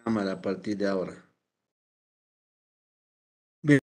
cámara a partir de ahora. Bien.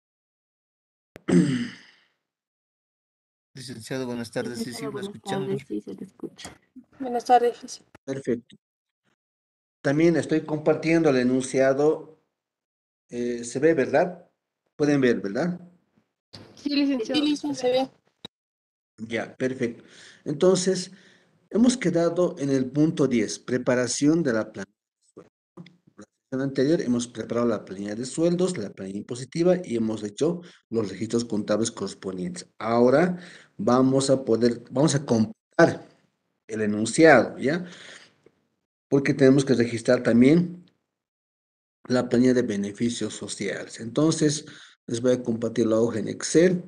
Licenciado, buenas tardes. Sí, sí, Licenciado, lo buenas escuchamos. tardes, sí, se te escucha. Buenas tardes, José. Perfecto. También estoy compartiendo el enunciado. Se ve, ¿verdad? Pueden ver, ¿verdad? Sí, licenciado, se ve. Ya, perfecto. Entonces, hemos quedado en el punto 10, preparación de la planilla de sueldos. La sesión anterior hemos preparado la planilla de sueldos, la planilla impositiva y hemos hecho los registros contables correspondientes. Ahora vamos a comparar el enunciado, ¿ya? Porque tenemos que registrar también la planilla de beneficios sociales. Entonces, les voy a compartir la hoja en Excel.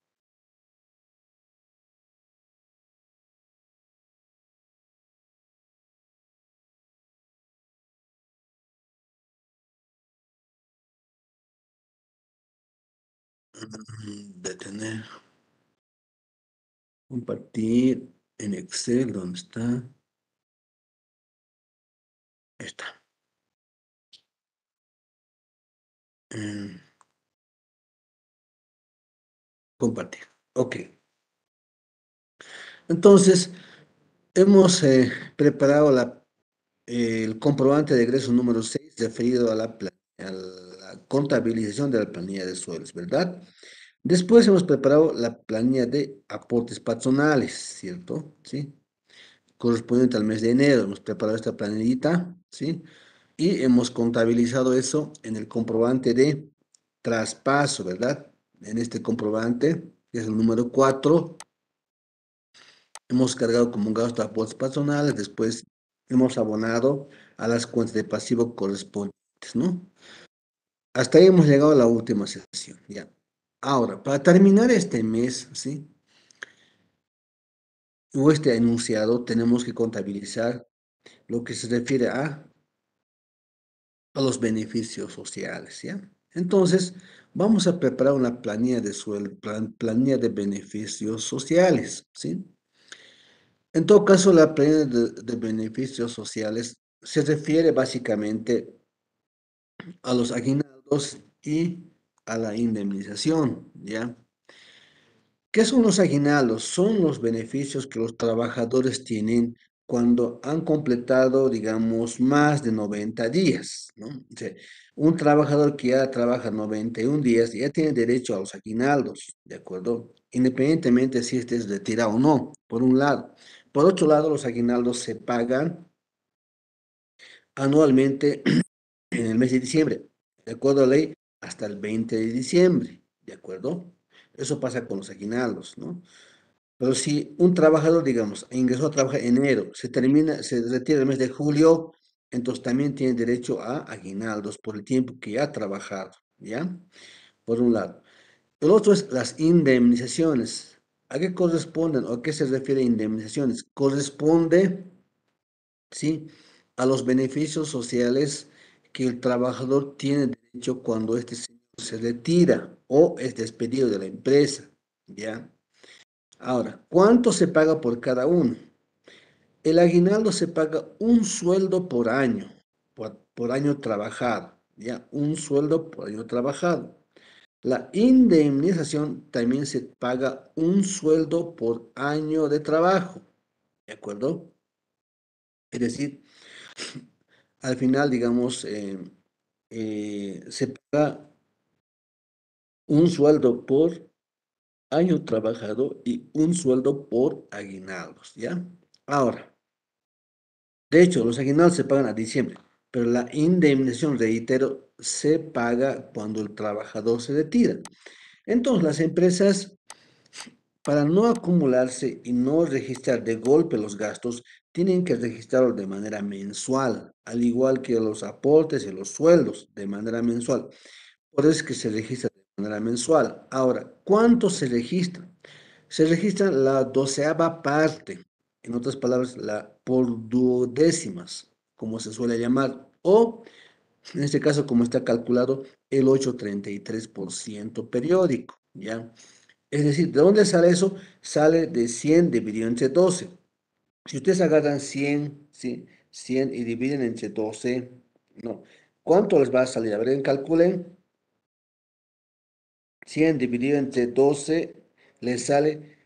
Detener, compartir en Excel, ¿dónde está? Está. Mm, compartir. Ok. Entonces, hemos preparado el comprobante de egreso número 6 referido a la contabilización de la planilla de sueldos, ¿verdad? Después hemos preparado la planilla de aportes patronales, ¿cierto? ¿Sí? Correspondiente al mes de enero. Hemos preparado esta planillita, ¿sí? Y hemos contabilizado eso en el comprobante de traspaso, ¿verdad? En este comprobante, que es el número 4, hemos cargado como un gasto de aportes patronales, después hemos abonado a las cuentas de pasivo correspondientes, ¿no? Hasta ahí hemos llegado a la última sesión, ya. Ahora, para terminar este mes, ¿sí? O este enunciado, tenemos que contabilizar lo que se refiere a los beneficios sociales, ¿ya? Entonces, vamos a preparar una planilla de sueldo, planilla de beneficios sociales, ¿sí? En todo caso, la planilla de beneficios sociales se refiere básicamente a los aguinaldos y a la indemnización, ¿ya? ¿Qué son los aguinaldos? Son los beneficios que los trabajadores tienen cuando han completado, digamos, más de 90 días, ¿no? O sea, un trabajador que ya trabaja 91 días ya tiene derecho a los aguinaldos, ¿de acuerdo? Independientemente si este es retirado o no, por un lado. Por otro lado, los aguinaldos se pagan anualmente en el mes de diciembre, de acuerdo a la ley, hasta el 20 de diciembre, ¿de acuerdo? Eso pasa con los aguinaldos, ¿no? Pero si un trabajador, digamos, ingresó a trabajar en enero, se retira el mes de julio, entonces también tiene derecho a aguinaldos por el tiempo que ha trabajado, ¿ya? Por un lado. El otro es las indemnizaciones. ¿A qué corresponden o a qué se refiere indemnizaciones? Corresponde, ¿sí? A los beneficios sociales que el trabajador tiene derecho cuando este señor se retira o es despedido de la empresa, ¿ya? Ahora, ¿cuánto se paga por cada uno? El aguinaldo se paga un sueldo por año, por año trabajado, ¿ya? Un sueldo por año trabajado. La indemnización también se paga un sueldo por año de trabajo, ¿de acuerdo? Es decir, al final, digamos, se paga un sueldo por año trabajado y un sueldo por aguinaldos, ¿ya? Ahora, de hecho, los aguinaldos se pagan a diciembre, pero la indemnización, reitero, se paga cuando el trabajador se retira. Entonces, las empresas, para no acumularse y no registrar de golpe los gastos, tienen que registrarlos de manera mensual, al igual que los aportes y los sueldos de manera mensual. Por eso es que se registra de manera mensual. Ahora, ¿cuánto se registra? Se registra la doceava parte, en otras palabras, la por duodécimas, como se suele llamar, o en este caso, como está calculado, el 8,33% periódico, ¿ya? Es decir, ¿de dónde sale eso? Sale de 100 dividido entre 12. Si ustedes agarran 100, ¿sí? 100 y dividen entre 12, no. ¿Cuánto les va a salir? A ver, calculen. 100 dividido entre 12 les sale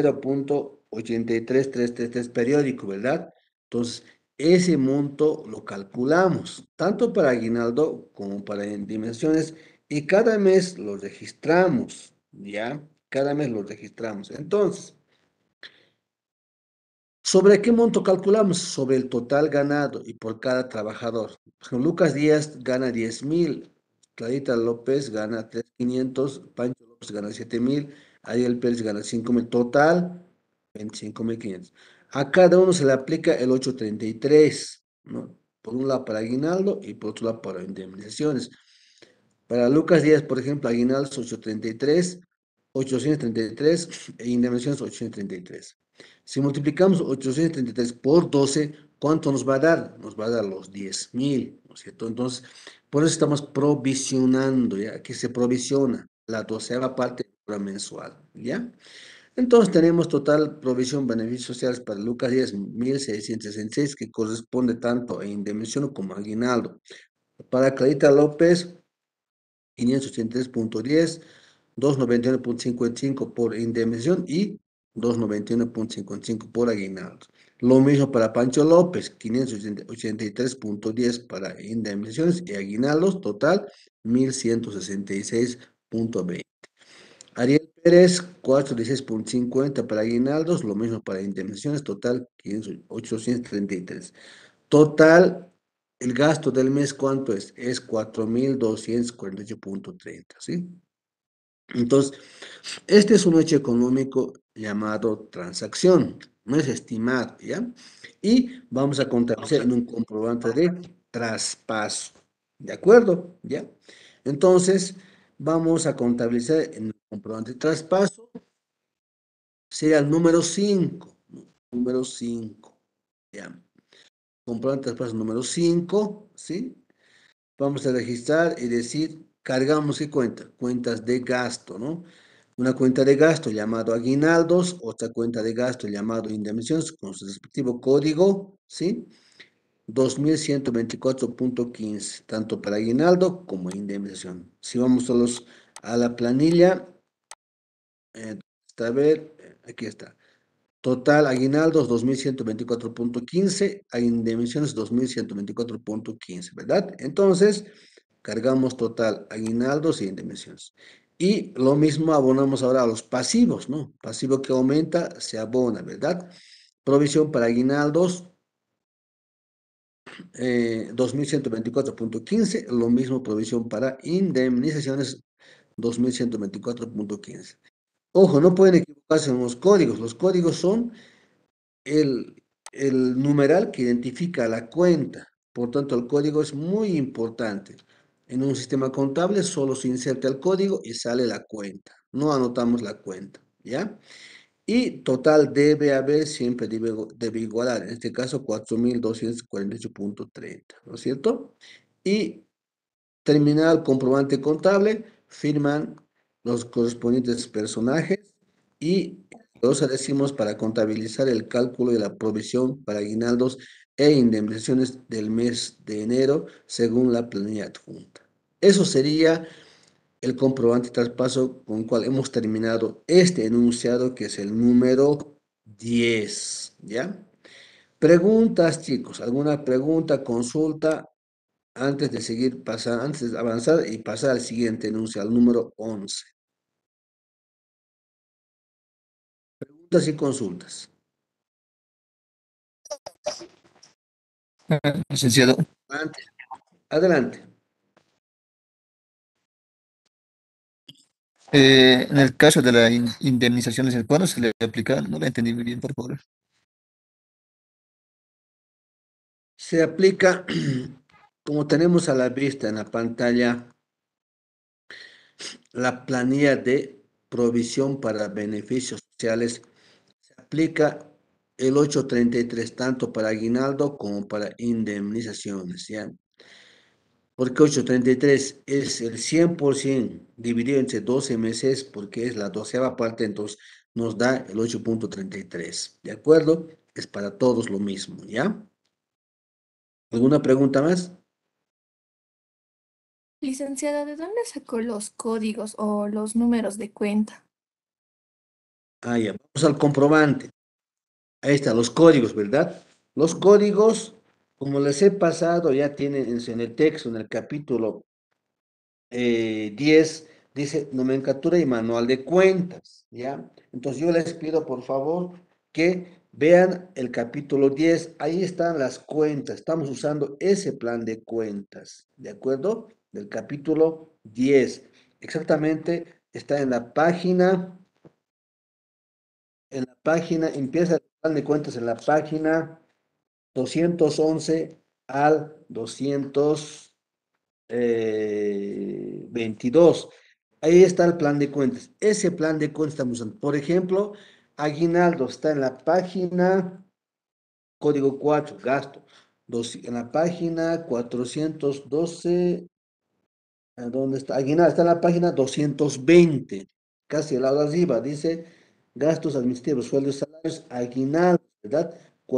0,83333 periódico, ¿verdad? Entonces, ese monto lo calculamos, tanto para aguinaldo como para dimensiones, y cada mes lo registramos, ¿ya? Cada mes lo registramos. Entonces, ¿sobre qué monto calculamos? Sobre el total ganado y por cada trabajador. Por ejemplo, Lucas Díaz gana 10.000, Clarita López gana 3.500, Pancho López gana 7.000, Ariel Pérez gana 5.000, total 25.500. A cada uno se le aplica el 833, ¿no? Por un lado para aguinaldo y por otro lado para indemnizaciones. Para Lucas Díaz, por ejemplo, aguinaldos 833 e indemnizaciones 833. Si multiplicamos 833 por 12, ¿cuánto nos va a dar? Nos va a dar los 10.000, ¿no es cierto? Entonces, por eso estamos provisionando, ¿ya? Que se provisiona la doceava parte mensual, ¿ya? Entonces tenemos total provisión beneficios sociales para Lucas Díaz 1.666, que corresponde tanto a indemnización como a aguinaldo. Para Clarita López, 583.10, 291.55 por indemnización y 291.55 por aguinaldo. Lo mismo para Pancho López, 583.10 para indemnizaciones y aguinaldos, total 1.166.20. Ariel Pérez, 416.50 para aguinaldos, lo mismo para indemnizaciones, total 833. Total, el gasto del mes, ¿cuánto es? Es 4.248.30, ¿sí? Entonces, este es un hecho económico llamado transacción, no es estimado, ¿ya? Y vamos a contabilizar en un comprobante de traspaso, ¿de acuerdo? ¿Ya? Entonces, vamos a contabilizar en el comprobante de traspaso, sería el número 5, número 5, ¿ya? Comprobante de traspaso número 5, ¿sí? Vamos a registrar y decir, cargamos qué cuenta, cuentas de gasto, ¿no? Una cuenta de gasto llamado aguinaldos, otra cuenta de gasto llamado indemnizaciones con su respectivo código, ¿sí? 2124.15, tanto para aguinaldo como indemnización. Si vamos a la planilla, a ver, aquí está. Total aguinaldos 2124.15, a indemnizaciones 2124.15, ¿verdad? Entonces, cargamos total aguinaldos y indemnizaciones. Y lo mismo abonamos ahora a los pasivos, ¿no? Pasivo que aumenta, se abona, ¿verdad? Provisión para aguinaldos, 2124.15, lo mismo provisión para indemnizaciones, 2124.15. Ojo, no pueden equivocarse en los códigos son el, el numeral que identifica la cuenta. Por tanto, el código es muy importante. En un sistema contable solo se inserta el código y sale la cuenta. No anotamos la cuenta, ¿ya? Y total debe haber, siempre debe igualar, en este caso 4.248.30, ¿no es cierto? Y terminal comprobante contable, firman los correspondientes personajes y cosa decimos para contabilizar el cálculo de la provisión para aguinaldos e indemnizaciones del mes de enero según la planilla adjunta. Eso sería el comprobante de traspaso con el cual hemos terminado este enunciado que es el número 10, ¿ya? Preguntas, chicos, ¿alguna pregunta, consulta? Antes de seguir pasando, antes de avanzar y pasar al siguiente enunciado, al número 11. Preguntas y consultas. Licenciado, Adelante. Adelante. en el caso de la indemnización del cuándo se le aplica, no la entendí muy bien, por favor. Se aplica, como tenemos a la vista en la pantalla, la planilla de provisión para beneficios sociales. Se aplica el 833 tanto para aguinaldo como para indemnizaciones, ¿ya? Porque 833 es el 100% dividido entre 12 meses, porque es la doceava parte, entonces nos da el 8,33. ¿De acuerdo? Es para todos lo mismo, ¿ya? ¿Alguna pregunta más? Licenciada, ¿de dónde sacó los códigos o los números de cuenta? Ah, ya, vamos al comprobante. Ahí está, los códigos, ¿verdad? Los códigos, como les he pasado, ya tienen en el texto, en el capítulo 10 dice nomenclatura y manual de cuentas, ¿ya? Entonces yo les pido por favor que vean el capítulo 10, ahí están las cuentas, estamos usando ese plan de cuentas, ¿de acuerdo? Del capítulo 10, exactamente está empieza el plan de cuentas en la página 211 al 222. Ahí está el plan de cuentas. Ese plan de cuentas estamos usando. Por ejemplo, aguinaldo está en la página, código 4 gasto. En la página 412. ¿Dónde está? Aguinaldo está en la página 220, casi al lado de arriba, dice gastos administrativos, sueldos, salarios, aguinaldo, ¿verdad?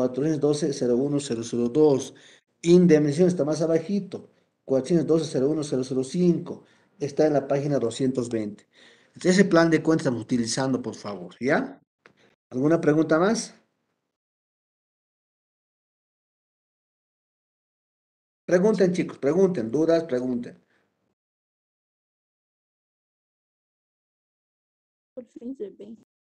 412-01002. Indemnización está más abajito, 412-01005, está en la página 220. Entonces, ese plan de cuentas estamos utilizando, por favor, ¿ya? ¿Alguna pregunta más? Pregunten, chicos, pregunten, dudas, pregunten. Por fin se ve.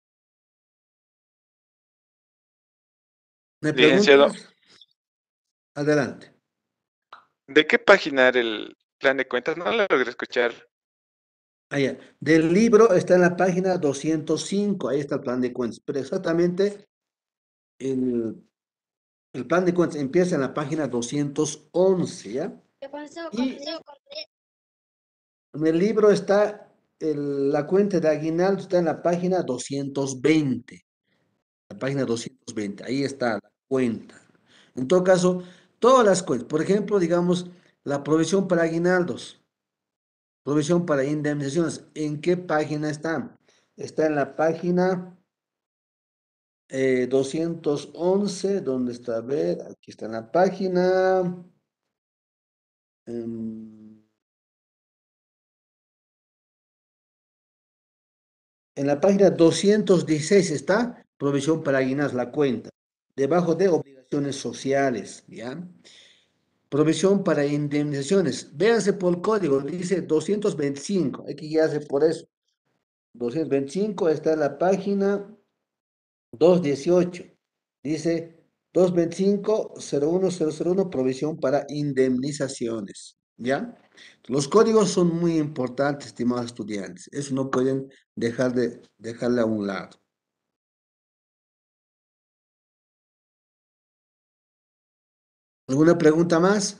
¿Me Licenciado, preguntas? Adelante. ¿de qué página era el plan de cuentas? No lo logré escuchar. Allá. Del libro está en la página 205, ahí está el plan de cuentas, pero exactamente el, el plan de cuentas empieza en la página 211, ¿ya? Y en el libro está la cuenta de aguinaldo, está en la página 220, la página 220, ahí está la cuenta. En todo caso, todas las cuentas, por ejemplo, digamos, la provisión para aguinaldos, provisión para indemnizaciones, ¿en qué página está? Está en la página 211, ¿dónde está? A ver, aquí está en la página. em, en la página 216 está provisión para aguinaldos, la cuenta. Debajo de obligaciones sociales, ¿ya? Provisión para indemnizaciones. Véanse por el código, dice 225. Hay que guiarse por eso. 225 está en la página 218. Dice 225-01001, provisión para indemnizaciones. ¿Ya? Los códigos son muy importantes, estimados estudiantes. Eso no pueden dejarle a un lado. ¿Alguna pregunta más?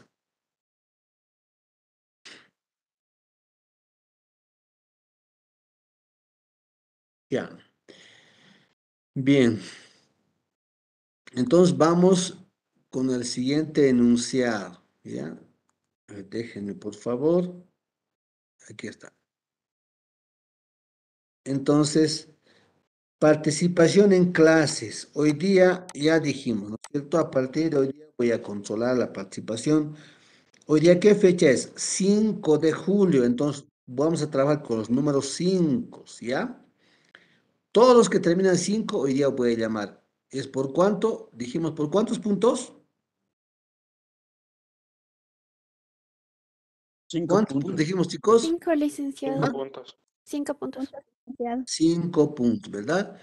Ya. Bien. Entonces vamos con el siguiente enunciado. ¿Ya? A ver, déjenme, por favor. Aquí está. Entonces, participación en clases. Hoy día ya dijimos, ¿no es cierto? A partir de hoy día voy a controlar la participación. Hoy día, ¿qué fecha es? 5 de julio. Entonces, vamos a trabajar con los números 5, ¿ya? Todos los que terminan 5, hoy día voy a llamar. ¿Es por cuánto? Dijimos, ¿por cuántos puntos? Cinco ¿Cuántos puntos puntos. dijimos, chicos? 5, Cinco licenciado. ¿Ah? puntos. 5 puntos. Licenciado. 5 puntos, ¿verdad?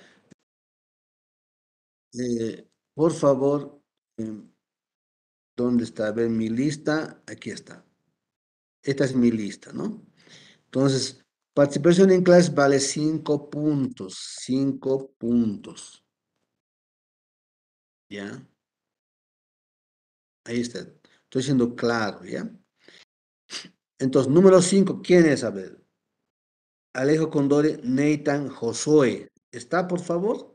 Por favor, ¿dónde está? A ver, mi lista. Aquí está. Esta es mi lista, ¿no? Entonces, participación en clase vale 5 puntos. 5 puntos. ¿Ya? Ahí está. Estoy siendo claro, ¿ya? Entonces, número 5, ¿quién es? A ver. Alejo Condore, Nathan Josué. ¿Está, por favor?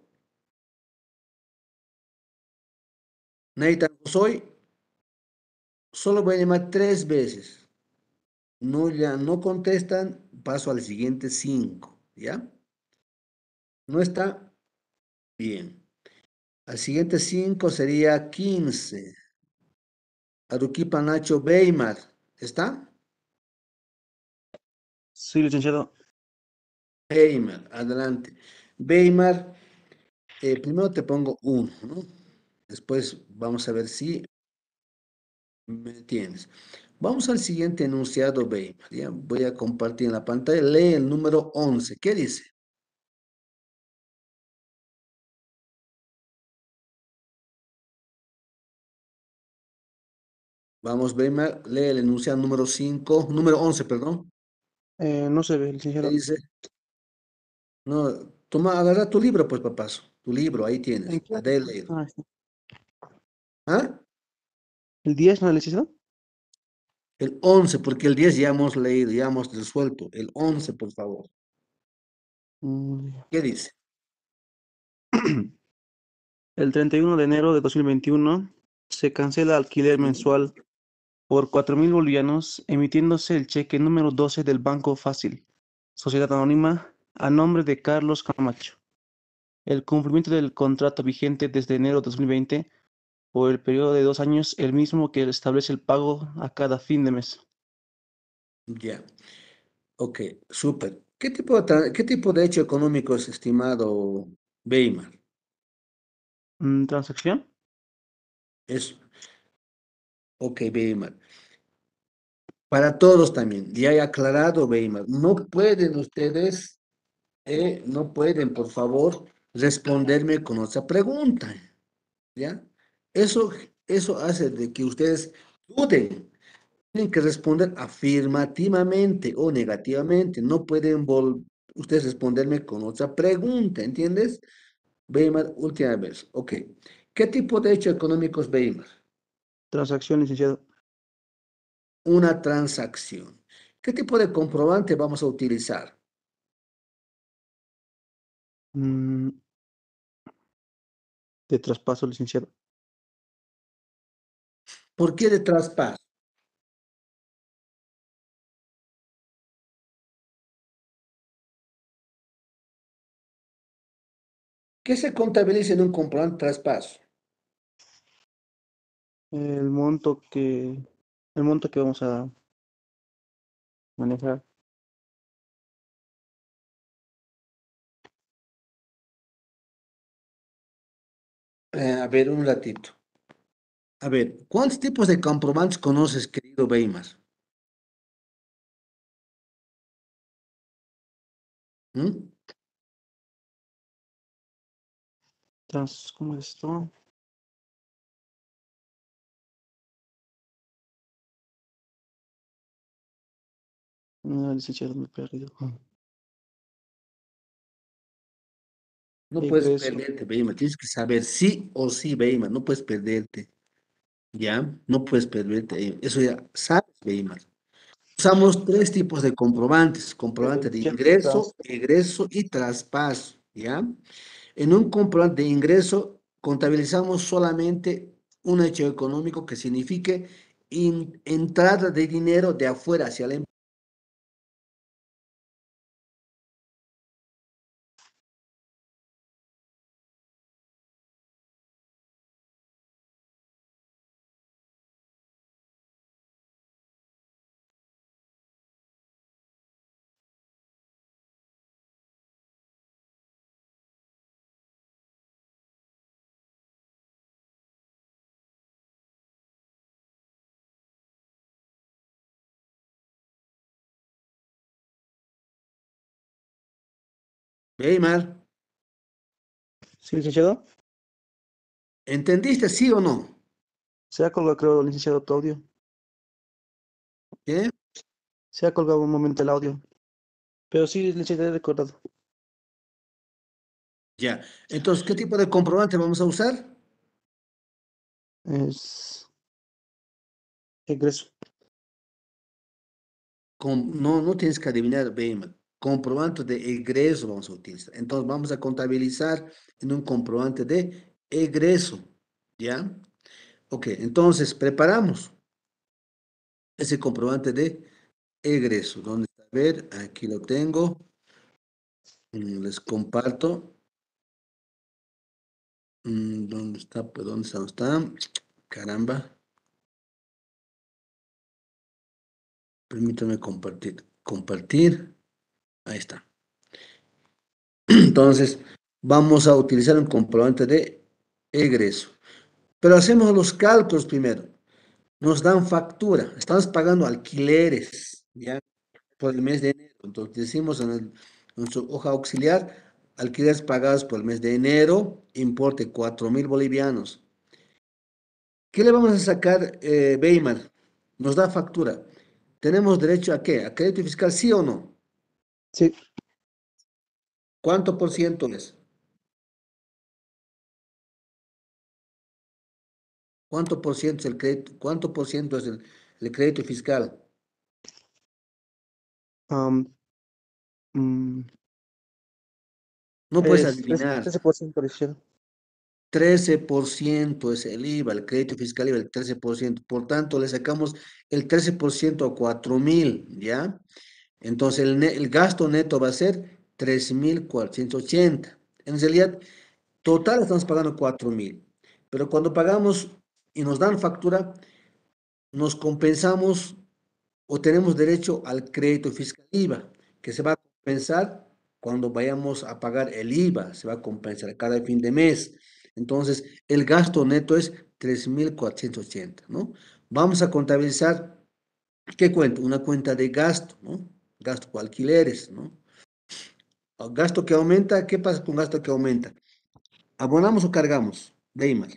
Nathan Josué. Solo voy a llamar 3 veces. No, ya no contestan, paso al siguiente 5, ¿ya? ¿No está? Bien. Al siguiente 5 sería 15. Aruquipa Nacho Weimar. ¿Está? Sí, licenciado. Weimar, adelante. Weimar, primero te pongo uno, ¿no? Después vamos a ver si me entiendes. Vamos al siguiente enunciado, Weimar. Ya voy a compartir en la pantalla. Lee el número 11. ¿Qué dice? Vamos, Weimar, lee el enunciado número 5, número 11, perdón. No se ve, ¿Qué licenciado. dice? No, toma, agarra tu libro, pues, papazo. Tu libro, ahí tienes. ¿En qué? Léelo. Ah, está. ¿Ah? ¿El 10 no, licenciado? El 11, porque el 10 ya hemos leído, ya hemos resuelto. El 11, por favor. Mm, ¿Qué dice? El 31 de enero de 2021 se cancela alquiler Sí. mensual por 4.000 bolivianos, emitiéndose el cheque número 12 del Banco Fácil, Sociedad Anónima, a nombre de Carlos Camacho. El cumplimiento del contrato vigente desde enero de 2020 por el periodo de 2 años, el mismo que establece el pago a cada fin de mes. Ya. Ok, súper. ¿Qué tipo de hecho económico es estimado Weimar? ¿Transacción? Es, ok, Weimar. Para todos también, ya he aclarado, Weimar. No pueden ustedes, no pueden, por favor, responderme con otra pregunta, ¿ya? Eso, eso hace de que ustedes duden. Tienen que responder afirmativamente o negativamente. No pueden ustedes responderme con otra pregunta, ¿entiendes? Weimar, última vez. Ok. ¿Qué tipo de hecho económico es Weimar? Transacción, licenciado. Una transacción. ¿Qué tipo de comprobante vamos a utilizar? Mm, de traspaso, licenciado. ¿Por qué de traspaso? ¿Qué se contabiliza en un comprobante de traspaso? El monto que, el monto que vamos a manejar. A ver, un ratito. A ver, ¿cuántos tipos de comprobantes conoces, querido Weimar? ¿Mm? ¿Cómo es esto? No, licenciado, me he perdido. No puedes Egreso. perderte, Weimar. Tienes que saber sí o sí, Weimar. No puedes perderte. ¿Ya? No puedes perderte. Eso ya sabes, Weimar. Usamos tres tipos de comprobantes. Comprobante de ingreso, egreso y traspaso. ¿Ya? En un comprobante de ingreso contabilizamos solamente un hecho económico que signifique entrada de dinero de afuera hacia la empresa. Weimar, ¿Sí, licenciado? ¿entendiste sí o no? Se ha colgado, creo, licenciado, tu audio. ¿Qué? Se ha colgado un momento el audio. Pero sí, licenciado, he recordado. Ya. Entonces, ¿qué tipo de comprobante vamos a usar? Es egreso. No, no tienes que adivinar, Weimar. Comprobante de egreso vamos a utilizar. Entonces, vamos a contabilizar en un comprobante de egreso. ¿Ya? Ok, entonces preparamos ese comprobante de egreso. ¿Dónde está? A ver, aquí lo tengo. Les comparto. ¿Dónde está? Pues, ¿dónde está? ¿Dónde está? Caramba. Permítame compartir. Compartir. Ahí está. Entonces, vamos a utilizar un comprobante de egreso. Pero hacemos los cálculos primero. Nos dan factura. Estamos pagando alquileres, ¿ya? Por el mes de enero. Entonces, decimos en nuestra hoja auxiliar, alquileres pagados por el mes de enero, importe 4.000 bolivianos. ¿Qué le vamos a sacar, Weimar? Nos da factura. ¿Tenemos derecho a qué? ¿A crédito fiscal, sí o no? Sí, ¿Cuánto por ciento es? ¿Cuánto por ciento es el crédito? ¿Cuánto por ciento es el crédito fiscal? am, mm, No puedes es adivinar. 13% adicional. 13% es el IVA, el crédito fiscal IVA, el 13%. Por tanto, le sacamos el 13% a 4.000, ¿ya? Entonces, el gasto neto va a ser 3.480. En realidad, total estamos pagando 4.000. Pero cuando pagamos y nos dan factura, nos compensamos o tenemos derecho al crédito fiscal IVA, que se va a compensar cuando vayamos a pagar el IVA, se va a compensar cada fin de mes. Entonces, el gasto neto es 3.480, ¿no? Vamos a contabilizar, ¿qué cuenta? Una cuenta de gasto, ¿no? Gasto por alquileres, ¿no? Gasto que aumenta, ¿qué pasa con gasto que aumenta? ¿Abonamos o cargamos? Weimar.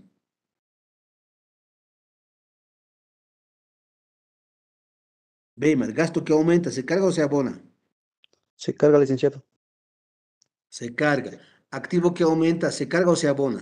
Weimar, gasto que aumenta, ¿se carga o se abona? Se carga, licenciado. Se carga. Activo que aumenta, ¿se carga o se abona?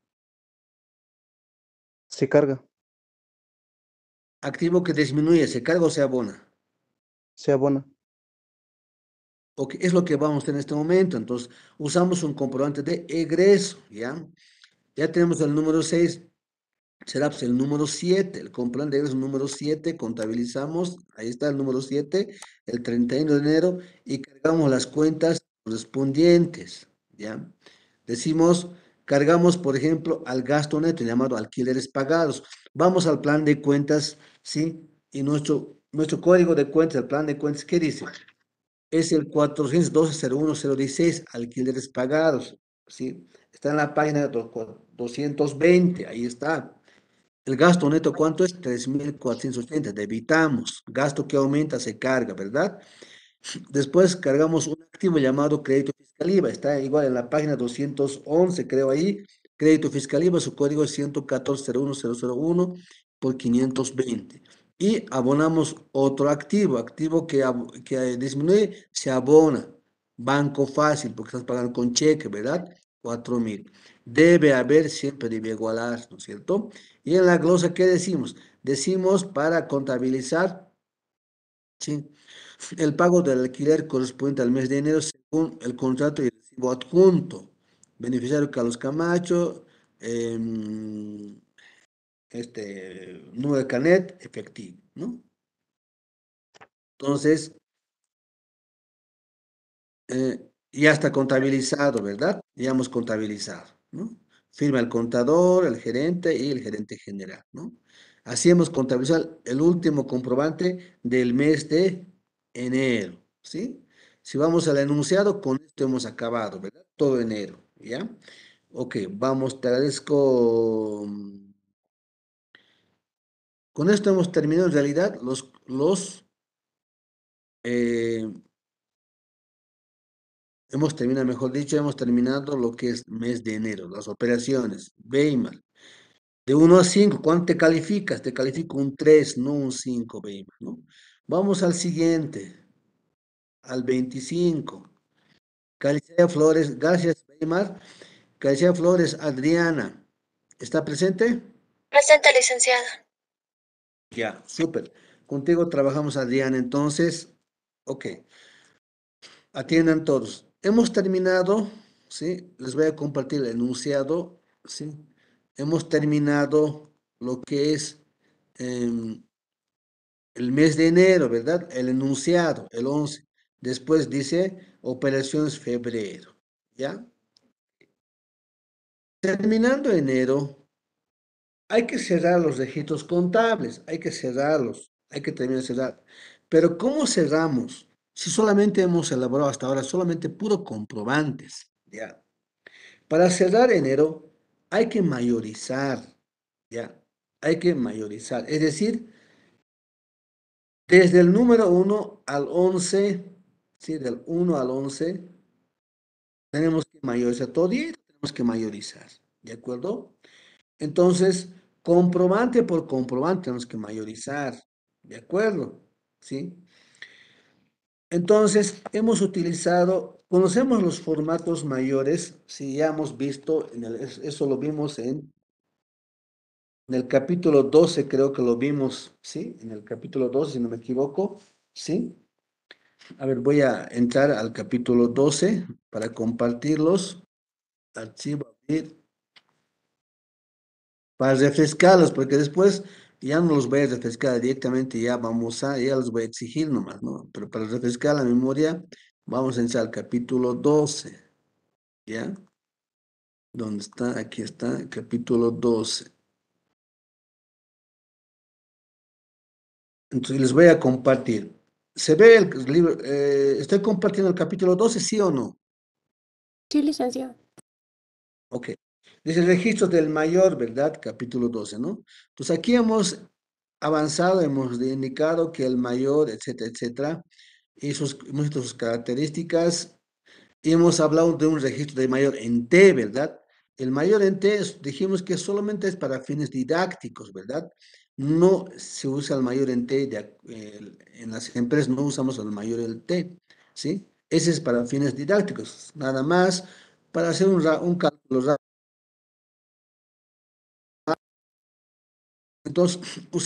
Se carga. Activo que disminuye, ¿se carga o se abona? Se abona. Ok, es lo que vamos a hacer en este momento. Entonces, usamos un comprobante de egreso, ¿ya? Ya tenemos el número 6, será pues el número 7, el comprobante de egreso número 7, contabilizamos, ahí está el número 7, el 31 de enero, y cargamos las cuentas correspondientes, ¿ya? Decimos, cargamos, por ejemplo, al gasto neto llamado alquileres pagados. Vamos al plan de cuentas, ¿sí? Y nuestro código de cuentas, el plan de cuentas, ¿qué dice? Es el 412-01016, alquileres pagados, ¿sí? Está en la página 220, ahí está. El gasto neto, ¿cuánto es? 3.480, debitamos. Gasto que aumenta se carga, ¿verdad? Después cargamos un activo llamado crédito fiscal IVA. Está igual en la página 211, creo ahí. Crédito fiscal IVA, su código es 114-01001 por 520. Y abonamos otro activo, activo que disminuye, se abona. Banco fácil, porque estás pagando con cheque, ¿verdad? 4.000. Debe haber, siempre debe igualar, ¿no es cierto? Y en la glosa, ¿qué decimos? Decimos para contabilizar, ¿sí? El pago del alquiler correspondiente al mes de enero según el contrato y el recibo adjunto. Beneficiario Carlos Camacho, número de carnet efectivo, ¿no? Entonces, ya está contabilizado, ¿verdad? Ya hemos contabilizado, ¿no? Firma el contador, el gerente y el gerente general, ¿no? Así hemos contabilizado el último comprobante del mes de enero, ¿sí? Si vamos al enunciado, con esto hemos acabado, ¿verdad? Todo enero, ¿ya? Ok, vamos, te agradezco. Con esto hemos terminado en realidad eh, hemos terminado, mejor dicho, hemos terminado lo que es mes de enero, las operaciones. Weimar. De 1 a 5, ¿cuánto te calificas? Te califico un 3, no un 5, Weimar, ¿no? Vamos al siguiente, al 25. Calicia Flores, gracias, Weimar. Calicia Flores, Adriana. ¿Está presente? Presente, licenciada. Ya, súper. Contigo trabajamos, Adriana. Entonces, ok. Atiendan todos. Hemos terminado, ¿sí? Les voy a compartir el enunciado, ¿sí? Hemos terminado lo que es el mes de enero, ¿verdad? El enunciado, el 11. Después dice operaciones febrero, ¿ya? Terminando enero, hay que cerrar los registros contables, hay que cerrarlos, hay que terminar de cerrar. Pero ¿cómo cerramos? Si solamente hemos elaborado hasta ahora solamente puro comprobantes, ¿ya? Para cerrar enero hay que mayorizar, ¿ya? Hay que mayorizar, es decir, desde el número 1 al 11, ¿sí? Del 1 al 11, tenemos que mayorizar, todo día tenemos que mayorizar, ¿de acuerdo? Entonces, comprobante por comprobante tenemos que mayorizar, ¿de acuerdo? ¿Sí? Entonces, hemos utilizado, conocemos los formatos mayores, si ya hemos visto, eso lo vimos en el capítulo 12, creo que lo vimos, ¿sí? En el capítulo 12, si no me equivoco, ¿sí? A ver, voy a entrar al capítulo 12 para compartirlos. Archivo, abrir, para refrescarlos, porque después ya no los voy a refrescar directamente, ya los voy a exigir nomás, ¿no? Pero para refrescar la memoria, vamos a entrar al capítulo 12, ¿ya? ¿Dónde está? Aquí está, capítulo 12. Entonces les voy a compartir. ¿Se ve el libro? ¿Estoy compartiendo el capítulo 12, sí o no? Sí, licenciado. Ok. Dice registros del mayor, ¿verdad? Capítulo 12, ¿no? Entonces aquí hemos avanzado, hemos indicado que el mayor, etcétera, etcétera, y hemos visto sus características, y hemos hablado de un registro de mayor en T, ¿verdad? El mayor en T dijimos que solamente es para fines didácticos, ¿verdad? No se usa el mayor en T, en las empresas no usamos el mayor en T, ¿sí? Ese es para fines didácticos, nada más para hacer un cálculo rápido. Entonces,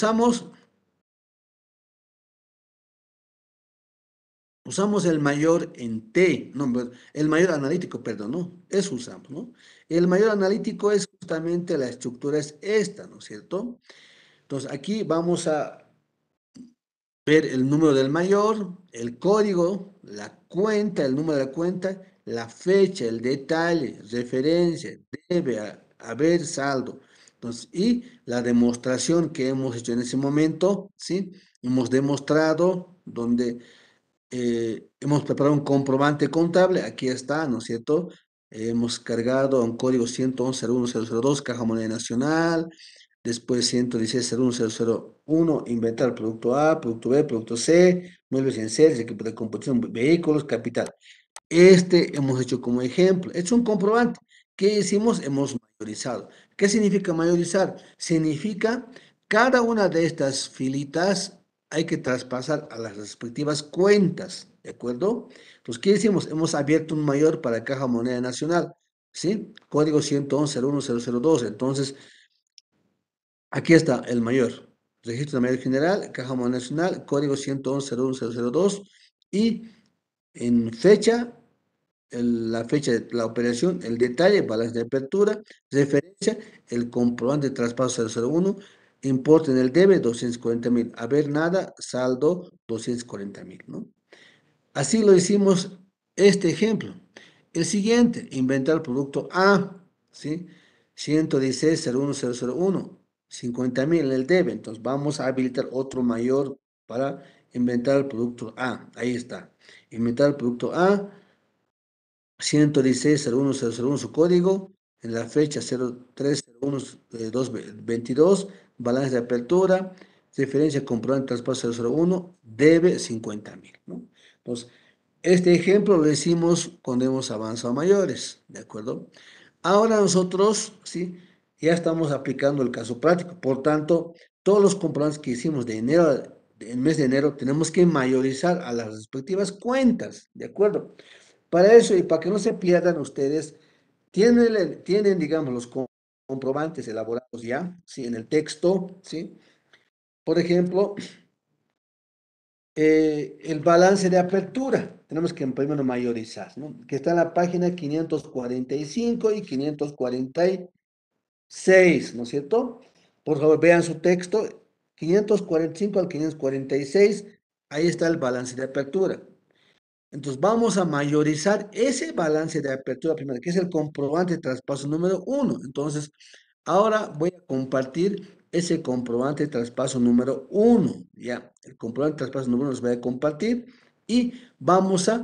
usamos el mayor en T, no, el mayor analítico, perdón, ¿no? Eso usamos, ¿no? El mayor analítico es justamente la estructura es esta, ¿no es cierto? Entonces, aquí vamos a ver el número del mayor, el código, la cuenta, el número de la cuenta, la fecha, el detalle, referencia, debe haber saldo. Entonces, y la demostración que hemos hecho en ese momento, ¿sí? Hemos demostrado donde hemos preparado un comprobante contable, aquí está, ¿no es cierto? Hemos cargado un código 111.01002, Caja Moneda Nacional, después 116.01001, inventar producto A, producto B, producto C, muebles en series, equipo de composición, vehículos, capital. Este hemos hecho como ejemplo. Es un comprobante. ¿Qué hicimos? Hemos mayorizado. ¿Qué significa mayorizar? Significa cada una de estas filitas hay que traspasar a las respectivas cuentas, ¿de acuerdo? Entonces, ¿qué hicimos? Hemos abierto un mayor para Caja Moneda Nacional, ¿sí? Código 111.01002. Entonces, aquí está el mayor. Registro de Mayor General, Caja Moneda Nacional, código 111.01002 y en fecha la fecha de la operación, el detalle, balance de apertura, referencia, el comprobante de traspaso 001, importe en el debe 240.000, haber nada, saldo 240.000, ¿no? Así lo hicimos este ejemplo. El siguiente, inventar el producto A, ¿sí? 116.01001, 50.000 en el debe, entonces vamos a habilitar otro mayor para inventar el producto A, ahí está. Inventar el producto A, 116.01001 su código, en la fecha 0301-222, balance de apertura, referencia comprobante traspaso 001, debe 50.000, ¿no? Entonces, este ejemplo lo hicimos cuando hemos avanzado a mayores, ¿de acuerdo? Ahora nosotros, ¿sí? Ya estamos aplicando el caso práctico, por tanto, todos los comprobantes que hicimos de enero, el mes de enero, tenemos que mayorizar a las respectivas cuentas, ¿de acuerdo? Para eso y para que no se pierdan ustedes, tienen digamos, los comprobantes elaborados ya, ¿sí? En el texto, ¿sí? Por ejemplo, el balance de apertura, tenemos que primero mayorizar, ¿no? Que está en la página 545 y 546, ¿no es cierto? Por favor, vean su texto, 545 al 546, ahí está el balance de apertura. Entonces vamos a mayorizar ese balance de apertura primero, que es el comprobante de traspaso número 1. Entonces, ahora voy a compartir ese comprobante de traspaso número 1. Ya, el comprobante de traspaso número 1 los voy a compartir y vamos a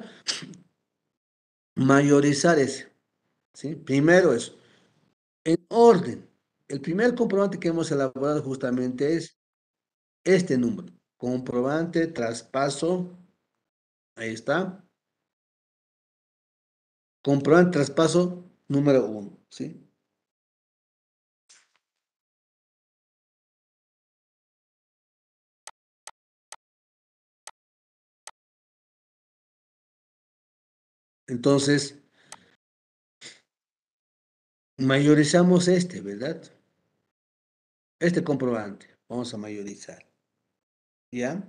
mayorizar ese, ¿sí? Primero es en orden. El primer comprobante que hemos elaborado justamente es este número. Comprobante, traspaso, ahí está. Comprobante, traspaso número 1, ¿sí? Entonces, mayorizamos este, ¿verdad? Este comprobante. Vamos a mayorizar. ¿Ya?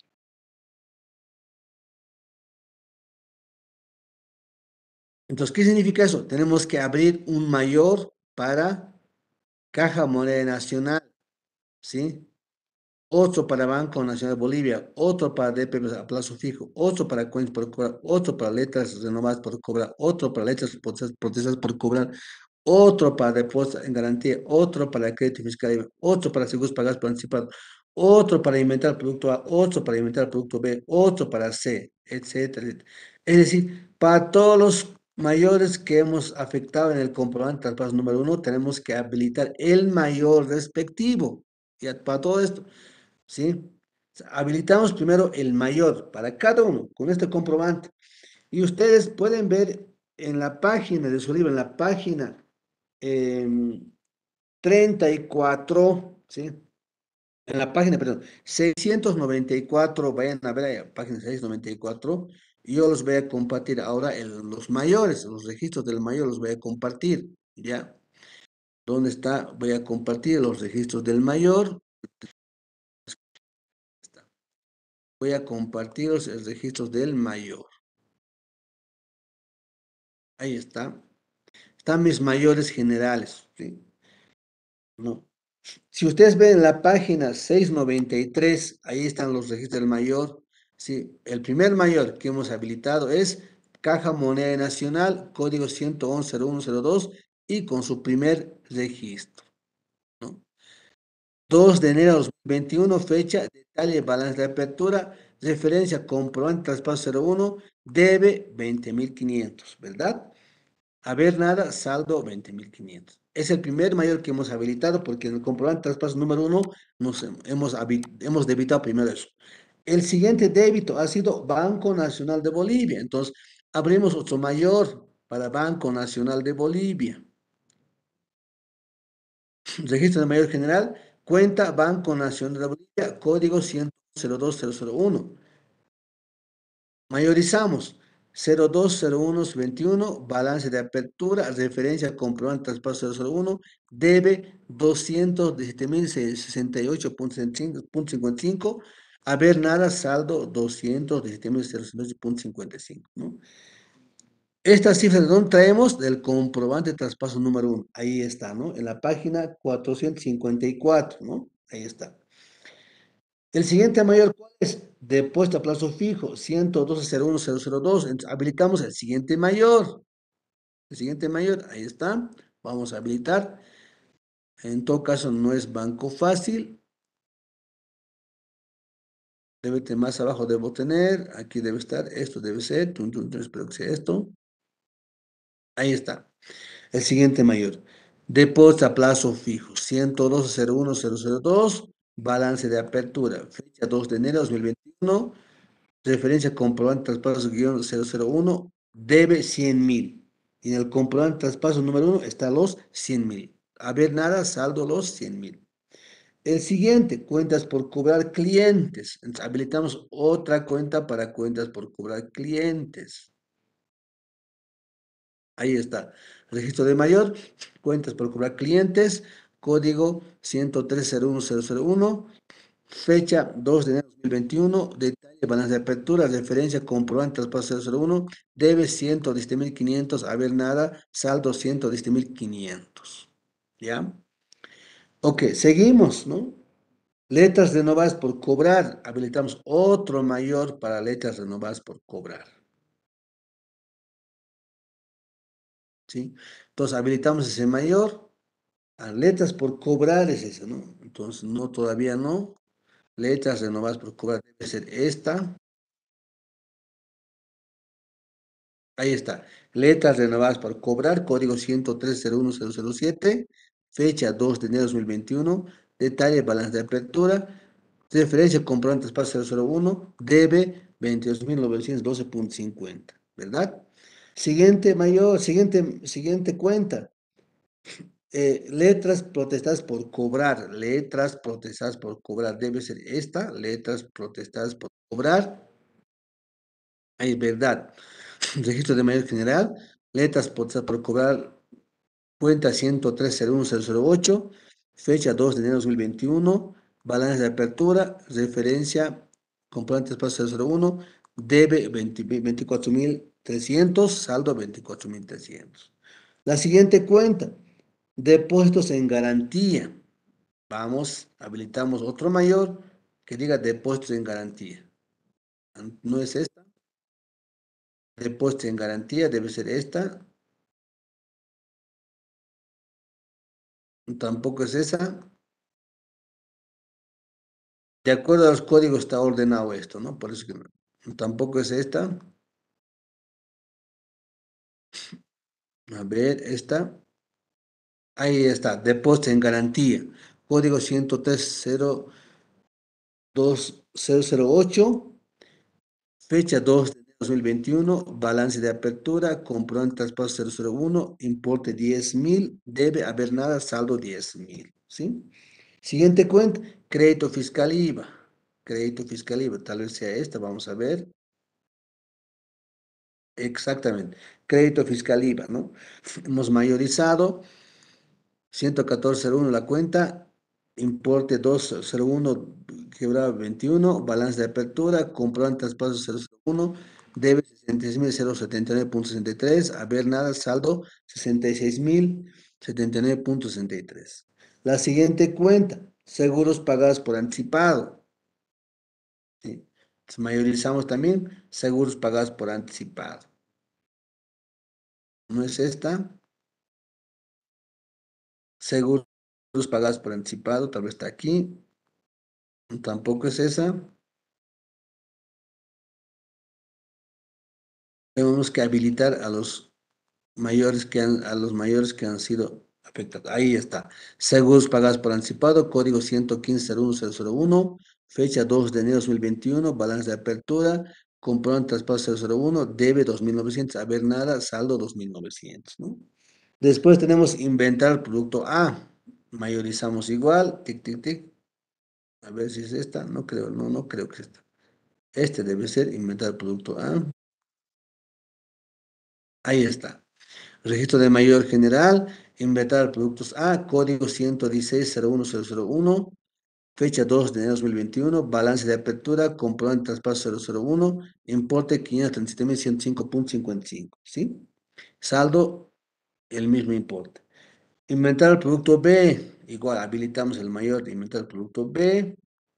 Entonces, ¿qué significa eso? Tenemos que abrir un mayor para Caja Moneda Nacional, ¿sí? Otro para Banco Nacional de Bolivia, otro para DPP a plazo fijo, otro para cuentas por cobrar, otro para letras renovadas por cobrar, otro para letras procesadas por cobrar, otro para depósito en garantía, otro para crédito fiscal, otro para seguros pagados por anticipado, otro para inventar el producto A, otro para inventar el producto B, otro para C, etcétera, etcétera. Es decir, para todos los mayores que hemos afectado en el comprobante de traspaso número 1, tenemos que habilitar el mayor respectivo. Ya, para todo esto. ¿Sí? Habilitamos primero el mayor para cada uno con este comprobante. Y ustedes pueden ver en la página de su libro, en la página 34, ¿sí? En la página, perdón, 694, vayan a ver ahí, página 694, y yo los voy a compartir ahora los mayores, los registros del mayor los voy a compartir, ¿ya? ¿Dónde está? Voy a compartir los registros del mayor. Voy a compartir los registros del mayor. Ahí está. Están mis mayores generales, ¿sí? No. Si ustedes ven en la página 693, ahí están los registros del mayor. Sí, el primer mayor que hemos habilitado es Caja Moneda Nacional, código 111-0102 y con su primer registro, ¿no? 2 de enero de 2021, fecha, detalle, balance de apertura, referencia, comprobante, traspaso 01, debe 20.500, ¿verdad? Haber nada, saldo 20.500. Es el primer mayor que hemos habilitado porque en el comprobante traspaso número 1 hemos debitado primero eso. El siguiente débito ha sido Banco Nacional de Bolivia. Entonces, abrimos otro mayor para Banco Nacional de Bolivia. Registro de mayor general, cuenta Banco Nacional de Bolivia, código 1002001. Mayorizamos 020121, balance de apertura, referencia comprobante traspaso 001, debe 217.068.55, haber nada, saldo 217.068.55, ¿no? Estas cifras de dónde traemos del comprobante de traspaso número 1. Ahí está, ¿no? En la página 454, ¿no? Ahí está. El siguiente mayor, ¿cuál es? Depósito a plazo fijo, 112.01002. Entonces, habilitamos el siguiente mayor. El siguiente mayor, ahí está. Vamos a habilitar. En todo caso, no es banco fácil. Debe tener más abajo, debo tener. Aquí debe estar. Esto debe ser. Espero que sea esto. Ahí está. El siguiente mayor. Depósito a plazo fijo, 112.01002. Balance de apertura, fecha 2 de enero de 2021. Referencia comprobante traspaso guión 001, debe 100.000. Y en el comprobante traspaso número 1 está los 100.000. A ver nada, saldo los 100.000. El siguiente, cuentas por cobrar clientes. Entonces, habilitamos otra cuenta para cuentas por cobrar clientes. Ahí está. Registro de mayor, cuentas por cobrar clientes, código 103.01001. Fecha 2 de enero de 2021, detalle, balance de apertura, referencia, comprobante, traspaso 001, debe 117.500, haber nada, saldo 117.500. ¿Ya? Ok, seguimos, ¿no? Letras renovadas por cobrar, habilitamos otro mayor para letras renovadas por cobrar. ¿Sí? Entonces habilitamos ese mayor, a letras por cobrar es ese, ¿no? Entonces no, todavía no. Letras renovadas por cobrar debe ser esta. Ahí está. Letras renovadas por cobrar, código 103.01.007, fecha 2 de enero de 2021, detalle, balance de apertura, referencia, comprobante espacio 001, debe 22.912.50, ¿verdad? Siguiente mayor, siguiente cuenta. Letras protestadas por cobrar, letras protestadas por cobrar, debe ser esta, letras protestadas por cobrar, ahí es verdad. Registro de mayor general, letras protestadas por cobrar, cuenta 103.01.008, fecha 2 de enero de 2021, balance de apertura, referencia, comprobante espacio 001, debe 24.300, saldo 24.300. La siguiente cuenta, depósitos en garantía. Vamos, habilitamos otro mayor que diga depósitos en garantía. ¿No es esta? Depósito en garantía debe ser esta. Tampoco es esa. De acuerdo a los códigos está ordenado esto, ¿no? Por eso que no. Tampoco es esta. A ver, esta. Ahí está, depósito en garantía. Código 103.02.008. Fecha 2 de enero de 2021, balance de apertura, comprobante traspaso 001, importe 10.000, debe haber nada, saldo 10.000, ¿sí? Siguiente cuenta, crédito fiscal IVA. Crédito fiscal IVA, tal vez sea esta, vamos a ver. Exactamente, crédito fiscal IVA, ¿no? Hemos mayorizado, 114.01 la cuenta, importe 201, quebrado 21, balance de apertura, comprobante traspaso 001, debe 66.079.63, haber nada, saldo 66.079.63. La siguiente cuenta, seguros pagados por anticipado. ¿Sí? Mayorizamos también seguros pagados por anticipado. ¿No es esta? Seguros pagados por anticipado, tal vez está aquí. Tampoco es esa. Tenemos que habilitar a los mayores que han sido afectados. Ahí está. Seguros pagados por anticipado, código 115.01.001, fecha 2 de enero de 2021, balance de apertura, comprobante traspaso 001, debe 2.900, haber nada, saldo 2.900, ¿no? Después tenemos inventar producto A. Mayorizamos igual, tic, tic, tic. A ver si es esta. No creo, no creo que es esta. Este debe ser inventar producto A. Ahí está. Registro de mayor general, inventar productos A, código 116.01001, fecha 2 de enero de 2021, balance de apertura, comprobante traspaso 001, importe 537.105.55, ¿sí? Saldo, el mismo importe. Inventar el producto B, igual, habilitamos el mayor de inventar el producto B,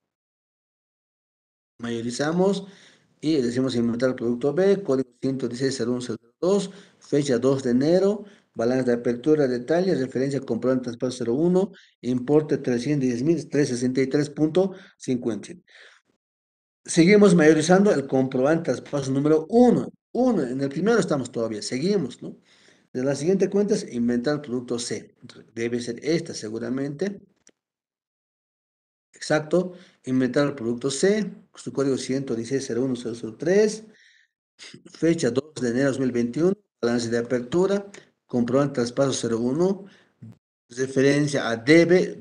mayorizamos y decimos inventar el producto B, código 116.01002, fecha 2 de enero, balance de apertura, detalle, referencia comprobante traspaso 01, importe 310.363.50. Seguimos mayorizando el comprobante traspaso número 1. En el primero estamos todavía, seguimos, ¿no? De la siguiente cuenta es inventar el producto C. Debe ser esta seguramente. Exacto. Inventar el producto C, su código 116.01003, fecha 2 de enero de 2021, balance de apertura, comprobante traspaso 01, referencia a debe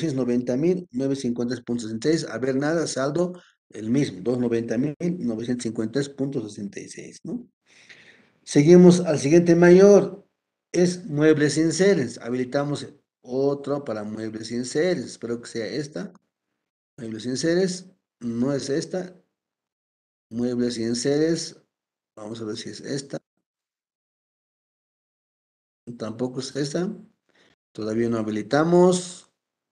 290.953.66, haber nada, saldo el mismo, 290.953.66, ¿no? Seguimos al siguiente mayor, es muebles sin seres, habilitamos otro para muebles sin seres, espero que sea esta. Muebles sin seres, no es esta. Muebles sin seres, vamos a ver si es esta. Tampoco es esta. Todavía no habilitamos.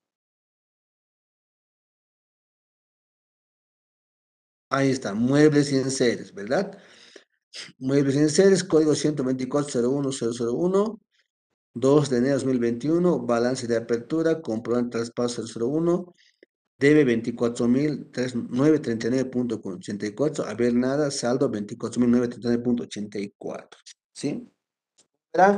Ahí está, muebles sin seres, ¿verdad? Muebles sin seres, código 124.01001, 2 de enero de 2021, balance de apertura, comprobante traspaso 001, debe 24.939.84. A ver, nada, saldo 24.939.84. ¿Sí? ¿Verán?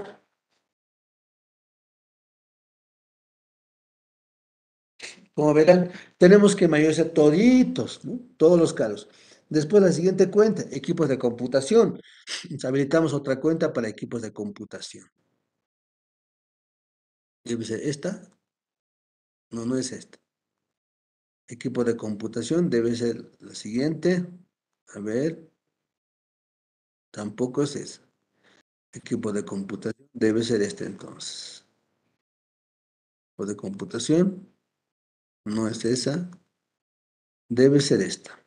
Como verán, tenemos que mayorizar toditos, ¿no? Todos los cargos. Después la siguiente cuenta, equipos de computación. Habilitamos otra cuenta para equipos de computación. Debe ser esta. No, no es esta. Equipo de computación debe ser la siguiente. A ver, tampoco es esa. Equipo de computación debe ser este entonces. Equipo de computación no es esa. Debe ser esta.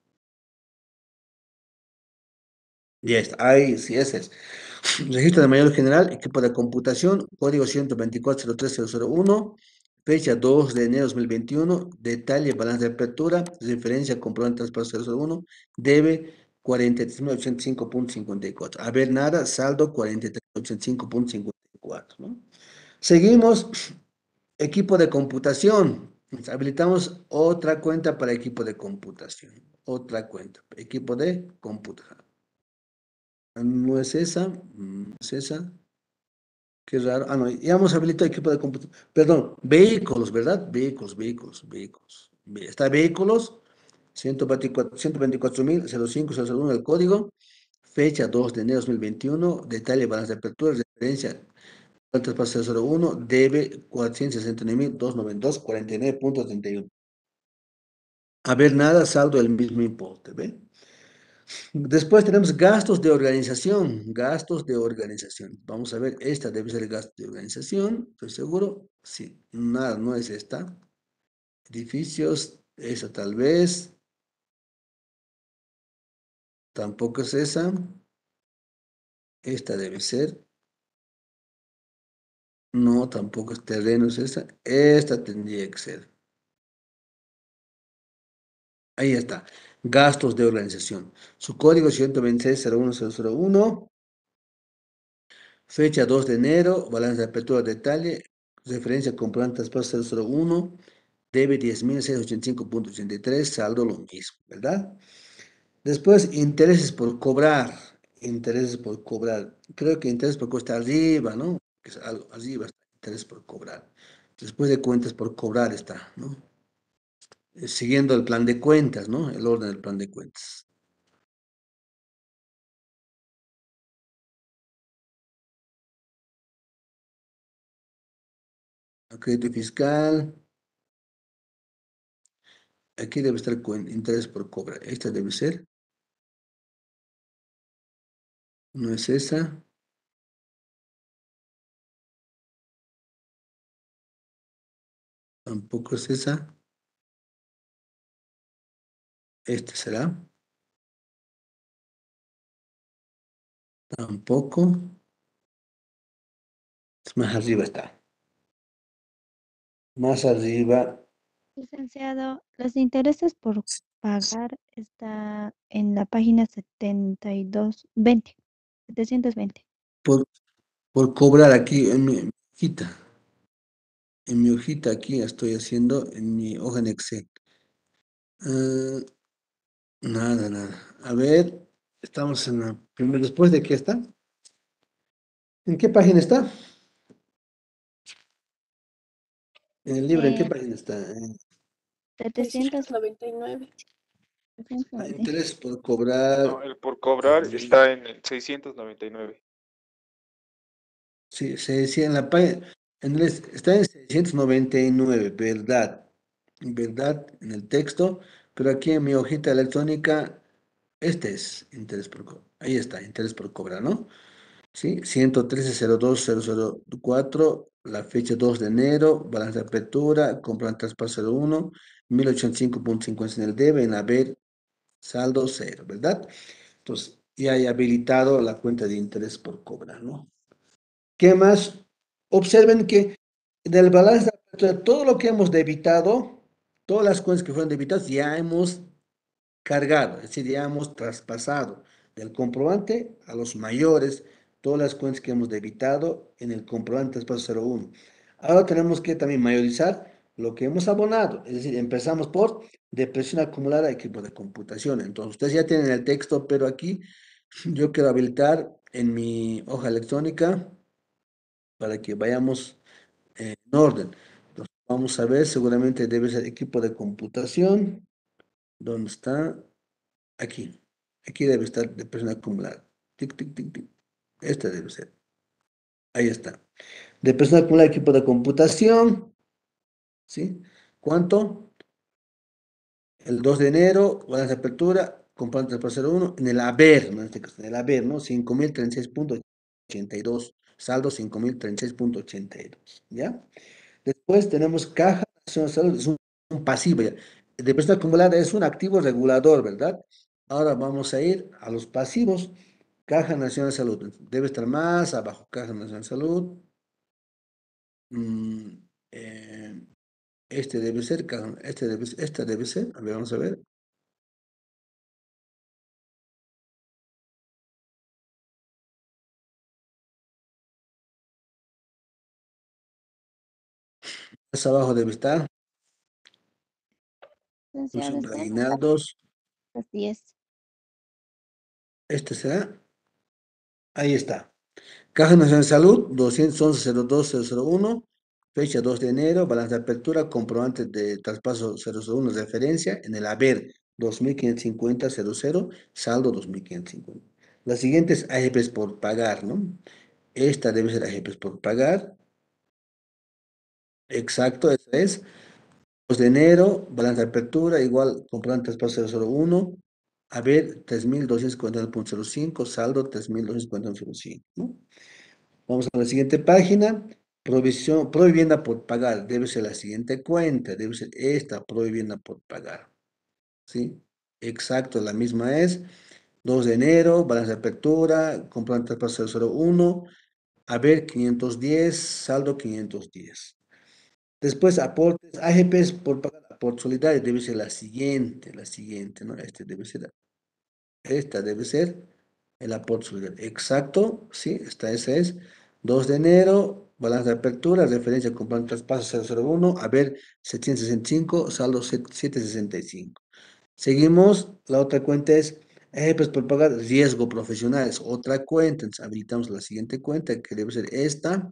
Ya está. Ahí sí, ese es. Registro de mayor general, equipo de computación, código 124.03.001, fecha 2 de enero de 2021, detalle, balance de apertura, referencia, comprobante de traspaso 001, debe 43.085.54. A ver, nada, saldo 43.085.54, ¿no? Seguimos, equipo de computación. Habilitamos otra cuenta para equipo de computación. Otra cuenta, equipo de computación. No es esa, no es esa. Qué raro. Ah, no, ya hemos habilitado equipo de computación. Perdón, vehículos, ¿verdad? Vehículos. Está vehículos, 124.005.001 el código, fecha 2 de enero de 2021, detalle, balance de apertura, referencia, traspaso 001, debe 469.292.49.31. A ver, nada, saldo el mismo importe, ¿ve? Después tenemos gastos de organización, gastos de organización. Vamos a ver, esta debe ser el gasto de organización, estoy seguro. Sí, nada, no es esta. Edificios, esa tal vez. Tampoco es esa. Esta debe ser. No, tampoco es terreno, es esa. Esta tendría que ser. Ahí está. Gastos de organización. Su código 126.01001. Fecha 2 de enero, balance de apertura detalle, referencia comprobante traspaso 001, debe 10.685.83, saldo lo mismo, ¿verdad? Después, intereses por cobrar, intereses por cobrar. Creo que intereses por cobrar está arriba, ¿no? Que es algo arriba está, interés por cobrar. Después de cuentas por cobrar está, ¿no? Siguiendo el plan de cuentas, ¿no? El orden del plan de cuentas. Crédito fiscal. Aquí debe estar interés por cobrar. Esta debe ser. No es esa. Tampoco es esa. Esta será. Tampoco. Más arriba está. Más arriba. Licenciado, los intereses por pagar está en la página 7220, 720. Por, por cobrar aquí en mi hojita. En mi hojita aquí estoy haciendo en mi hoja en Excel. Ah, nada. A ver, estamos en la primera. ¿Después de qué está? ¿En qué página está? En el libro, ¿en qué Eh, página está? 700, 699. 720. Interés por cobrar. No, el por cobrar está en el 699. Sí, se decía en la página, está en 699, ¿verdad? ¿Verdad? En el texto, pero aquí en mi hojita electrónica, este es interés por cobrar. Ahí está, interés por cobrar, ¿no? Sí, 113.02.004, la fecha 2 de enero, balance de apertura, compra traspaso 01, 1085.50 en el debe, en haber, saldo cero, ¿verdad? Entonces, ya hay habilitado la cuenta de interés por cobrar, ¿no? ¿Qué más? Observen que del balance de apertura, todo lo que hemos debitado, todas las cuentas que fueron debitadas, ya hemos cargado, es decir, ya hemos traspasado del comprobante a los mayores todas las cuentas que hemos debitado en el comprobante traspaso 01. Ahora tenemos que también mayorizar lo que hemos abonado. Es decir, empezamos por depresión acumulada, equipo de computación. Entonces, ustedes ya tienen el texto, pero aquí yo quiero habilitar en mi hoja electrónica para que vayamos en orden. Entonces, vamos a ver, seguramente debe ser equipo de computación. ¿Dónde está? Aquí. Aquí debe estar depresión acumulada. Tic, tic, tic, tic. Esta debe ser. Ahí está. Depresión acumulada, equipo de computación. ¿Sí? ¿Cuánto? El 2 de enero, balance de apertura, comprante por 01, en el haber, ¿no? En este caso, en el haber, ¿no? 5.036.82, saldo 5.036.82, ¿ya? Después tenemos Caja Nacional de Salud, es un pasivo, ¿ya? De presta acumulada es un activo regulador, ¿verdad? Ahora vamos a ir a los pasivos. Caja Nacional de Salud, debe estar más abajo, Caja Nacional de Salud. Mm, eh, este debe ser, esta debe ser, a ver, vamos a ver. Más abajo debe estar. Licenciado, Función de está en aguinaldos. las 10. Este será. Ahí está. Caja Nacional de Salud, 211-02-001. Fecha 2 de enero. Balance de apertura. Comprobante de traspaso 001. Referencia en el haber 2.550.00. Saldo 2.550. La siguiente es AGPs por pagar, ¿no? Esta debe ser AGPs por pagar. Exacto, esa es. 2 de enero, balance de apertura, igual comprobante traspaso 001. A ver, 3.251.05, saldo 3.251.05, ¿no? Vamos a la siguiente página. Provisión, provivienda por pagar. Debe ser la siguiente cuenta. Debe ser esta, provivienda por pagar. ¿Sí? Exacto, la misma es. 2 de enero, balance de apertura, comprobante traspaso 001. A ver, 510, saldo 510. Después, aportes, AGPs por pagar, aporte solidario, debe ser la siguiente, ¿no? Esta debe ser el aporte solidario. Exacto, sí, esa es. 2 de enero, balance de apertura, referencia comprobante traspaso 001, a ver, 765, saldo 765. Seguimos, la otra cuenta es AGPs por pagar, riesgo profesional, es otra cuenta, entonces habilitamos la siguiente cuenta, que debe ser esta.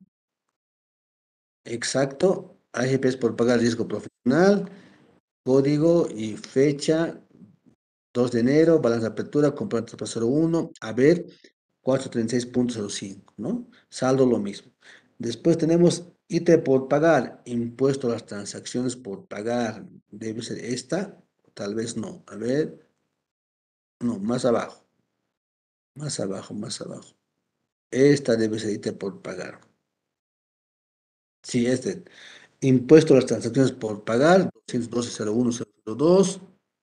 Exacto, AGPs por pagar riesgo profesional, código y fecha 2 de enero, balance de apertura, comprobante para 01, a ver, 436.05, ¿no? Saldo lo mismo. Después tenemos ítem por pagar, impuesto a las transacciones por pagar, debe ser esta, tal vez no, a ver, no, más abajo, más abajo, más abajo. Esta debe ser ítem por pagar. Sí, impuesto a las transacciones por pagar, 212.01.002,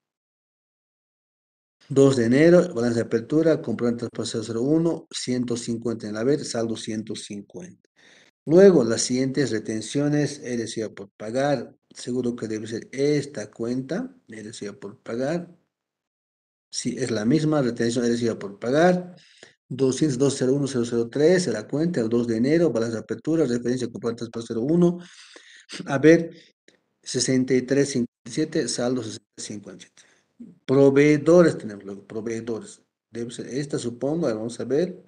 2 de enero, balance de apertura, comprobante traspaso 01, 150 en el haber, saldo 150. Luego, las siguientes retenciones, herencia por pagar, seguro que debe ser esta cuenta, herencia por pagar. Sí, es la misma, retención herencia por pagar. 202.01.003, la cuenta, el 2 de enero, balance de apertura, referencia comprobante traspaso 01. A ver, 63.57, saldo 60.57. Proveedores tenemos luego, proveedores. Debe ser esta, supongo. Vamos a ver.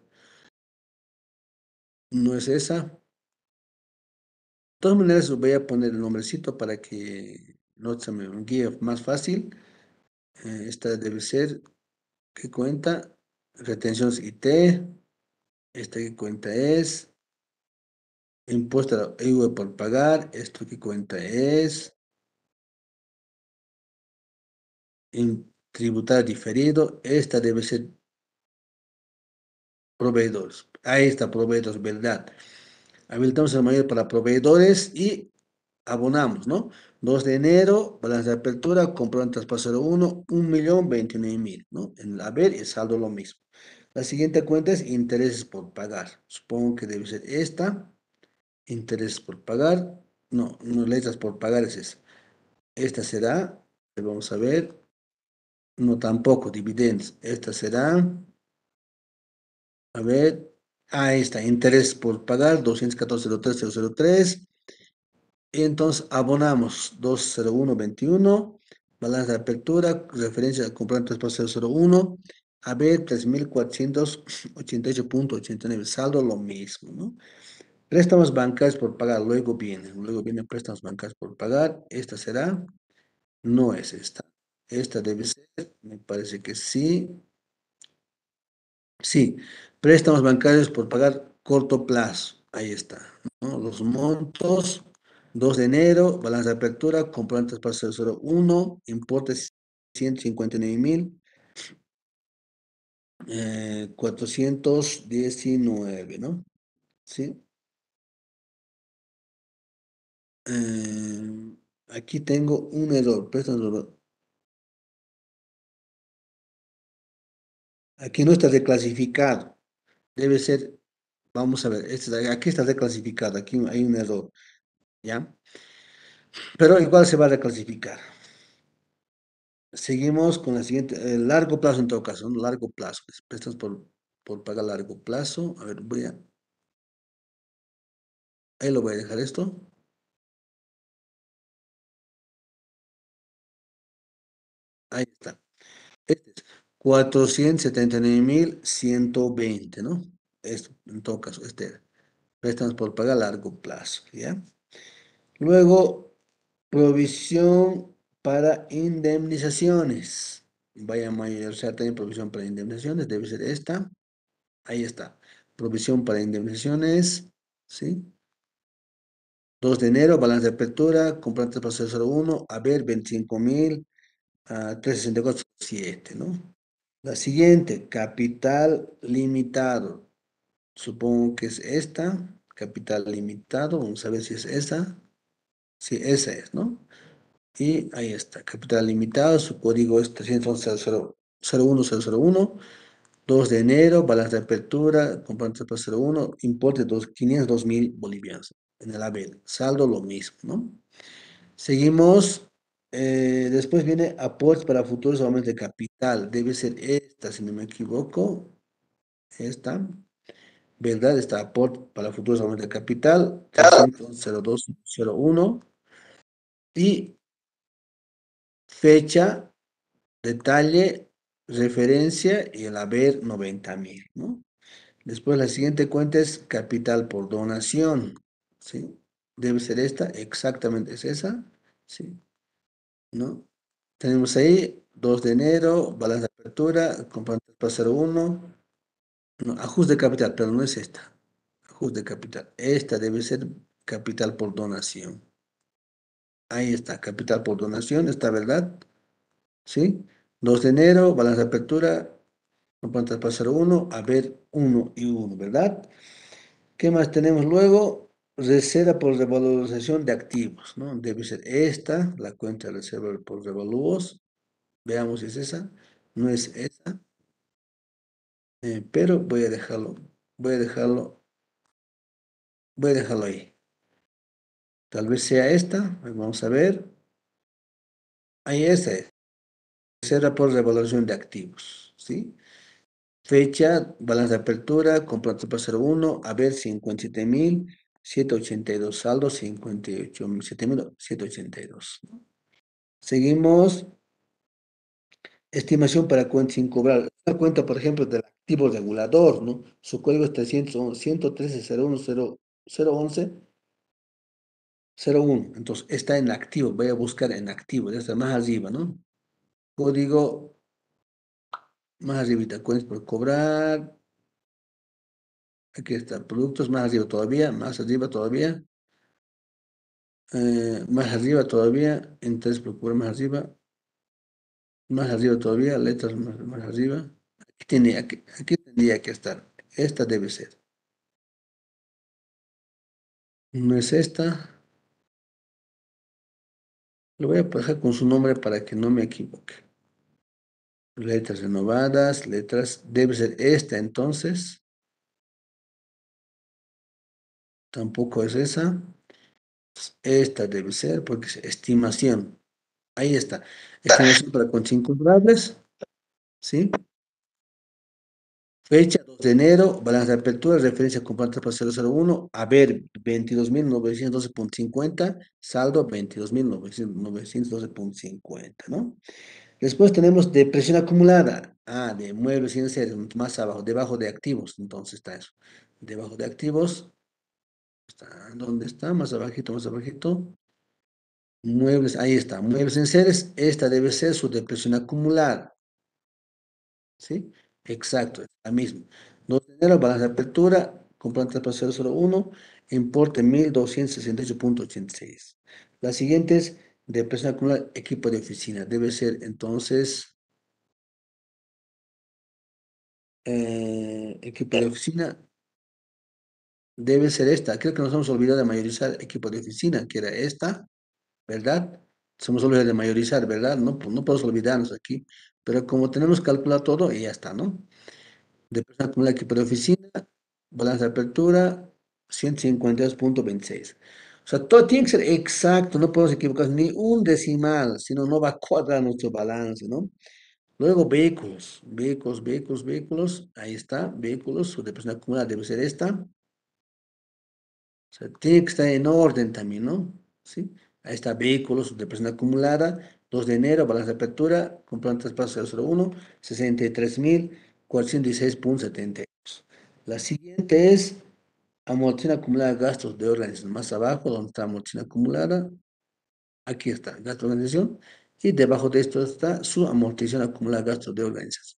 No es esa. De todas maneras, voy a poner el nombrecito para que no se me guíe más fácil. Esta debe ser, ¿qué cuenta? Retenciones IT. Esta qué cuenta es. Impuesto a la IVA por pagar. Esto qué cuenta es. Tributar diferido. Esta debe ser proveedores. Ahí está, proveedores, ¿verdad? Habilitamos el mayor para proveedores y abonamos, ¿no? 2 de enero, balance de apertura, comprobante traspaso 01, 1.029.000, ¿no? En el haber y saldo lo mismo. La siguiente cuenta es intereses por pagar. Supongo que debe ser esta. Intereses por pagar. No, no letras por pagar es esa. Esta será, vamos a ver. No, tampoco, dividendos. Esta será, a ver. Ahí está, interés por pagar, 214.03.003. Y entonces abonamos 20121, balance de apertura, referencia al comprobante 001, a ver 3.488.89, saldo lo mismo, ¿no? Préstamos bancarios por pagar, luego viene préstamos bancarios por pagar, esta será, no es esta, esta debe ser, me parece que sí, sí, préstamos bancarios por pagar corto plazo, ahí está, ¿no? Los montos, 2 de enero, balance de apertura, comprobantes para 001, importes 159.000, 419, ¿no? Sí. Aquí tengo un error, préstamos, aquí no está reclasificado, debe ser, vamos a ver, aquí está reclasificado, aquí hay un error, ¿ya? Pero igual se va a reclasificar. Seguimos con la siguiente, largo plazo en todo caso, ¿no? Largo plazo, préstamos por pagar largo plazo. A ver, ahí lo voy a dejar esto. Ahí está. Este es 479.120, ¿no? Esto, en todo caso, préstamos por pagar largo plazo, ¿ya? Luego, provisión para indemnizaciones. Vaya mayor, sea también provisión para indemnizaciones, debe ser esta. Ahí está. Provisión para indemnizaciones, ¿sí? 2 de enero, balance de apertura, comprante para 001, a ver, 25.000, 364.7, ¿no? La siguiente, capital limitado. Supongo que es esta, capital limitado, vamos a ver si es esa. Sí, esa es, ¿no? Y ahí está, capital limitado, su código es 311.001.001, 2 de enero, balance de apertura, comprante para 01, importe 502.000 bolivianos en el haber, saldo lo mismo, ¿no? Seguimos, después viene aportes para futuros aumentos de capital, debe ser esta, si no me equivoco, esta, ¿verdad? Está aporte para futuros aumentos de capital, 302.01 y fecha, detalle, referencia y el haber 90.000, ¿no? Después la siguiente cuenta es capital por donación, ¿sí? Debe ser esta, exactamente es esa, ¿sí? ¿No? Tenemos ahí 2 de enero, balance de apertura, comprante para 01, no, ajuste de capital, pero no es esta, ajuste de capital. Esta debe ser capital por donación. Ahí está, capital por donación, ¿está verdad? ¿Sí? 2 de enero, balance de apertura, comprante para 01, a ver 1 y 1, ¿verdad? ¿Qué más tenemos luego? Reserva por revalorización de activos, ¿no? Debe ser esta, la cuenta de reserva por revalúos. Veamos si es esa. No es esa, pero voy a dejarlo, voy a dejarlo ahí. Tal vez sea esta, vamos a ver. Ahí esta es. Reserva por revalorización de activos, ¿sí? Fecha, balance de apertura, comprante para 01, a ver 57.782, saldo 58.782. Seguimos, estimación para cuenta sin cobrar. Una cuenta, por ejemplo, del activo regulador, ¿no? Su código es 113.010.011.01. Entonces, está en activo. Voy a buscar en activo, ya está más arriba, ¿no? Código más arribita, cuentas por cobrar. Aquí está, productos más arriba todavía, más arriba todavía. Más arriba todavía, entonces procura más arriba todavía, letras más arriba. Aquí tendría que estar. Esta debe ser. No es esta. Lo voy a dejar con su nombre para que no me equivoque. Letras renovadas, letras. Debe ser esta entonces. Tampoco es esa. Esta debe ser porque es estimación. Ahí está. Estimación para con 5 variables. ¿Sí? Fecha 2 de enero, balance de apertura, referencia comprobante para 001, haber 22.912.50, saldo 22.912.50, ¿no? Después tenemos depresión acumulada, de muebles y enseres, más abajo, debajo de activos, entonces está eso. Debajo de activos, ¿dónde está? Más abajito, más abajito. Muebles, ahí está, muebles y enseres, esta debe ser su depresión acumulada. ¿Sí? Exacto, es la misma. 2 de enero, balance de apertura, comprobante para 001, importe 1.268.86. La siguiente es depresión acumulada, equipo de oficina. Debe ser entonces, equipo de oficina, debe ser esta. Creo que nos hemos olvidado de mayorizar equipo de oficina, que era esta, ¿verdad? Se hemos olvidado de mayorizar, ¿verdad? No, pues no podemos olvidarnos aquí. Pero como tenemos calculado todo, y ya está, ¿no? Depresión acumulada equipo de oficina, balance de apertura, 152.26. O sea, todo tiene que ser exacto, no podemos equivocarnos ni un decimal, si no, no va a cuadrar nuestro balance, ¿no? Luego, vehículos, ahí está, vehículos, su depresión acumulada debe ser esta. O sea, tiene que estar en orden también, ¿no? ¿Sí? Ahí está, vehículos, su depresión acumulada, 2 de enero, balance de apertura, comprobante traspaso 001, 63.416.72. La siguiente es amortización acumulada de gastos de organización. Más abajo, donde está amortización acumulada, aquí está, gasto de organización. Y debajo de esto está su amortización acumulada de gastos de organización.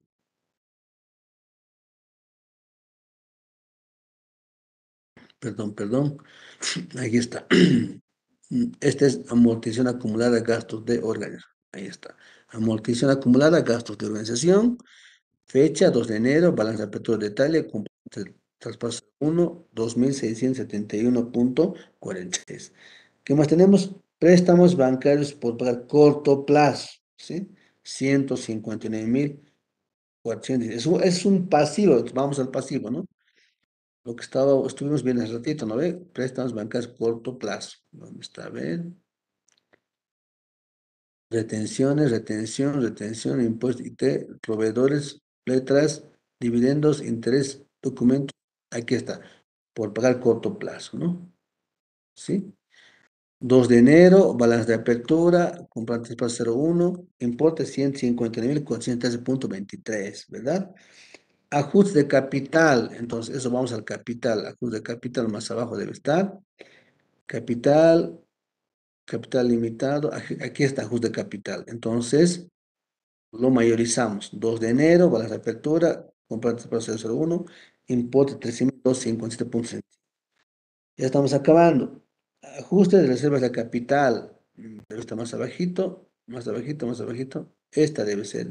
Perdón. Aquí está. Esta es amortización acumulada de gastos de organización. Ahí está. Amortización acumulada, gastos de organización. Fecha 2 de enero, balance de apertura de Italia, traspaso 1, 2.671.46. ¿Qué más tenemos? Préstamos bancarios por pagar corto plazo, ¿sí? 159.400. Es un pasivo, vamos al pasivo, ¿no? Lo que estuvimos viendo hace ratito, ¿no ve? Préstamos bancarios corto plazo. ¿Dónde está? A ver. Retención, impuestos, IT, proveedores, letras, dividendos, interés, documentos. Aquí está. Por pagar corto plazo, ¿no? ¿Sí? 2 de enero, balance de apertura, comprante para 01, importe 159.413.23, ¿verdad? Ajuste de capital, entonces eso vamos al capital, ajuste de capital más abajo debe estar, capital limitado, aquí está ajuste de capital, entonces lo mayorizamos, 2 de enero, balance de apertura, comprante para 001, importe 13.257.6. Ya estamos acabando. Ajuste de reservas de capital. Debe estar más abajito, más abajito, más abajito. Esta debe ser.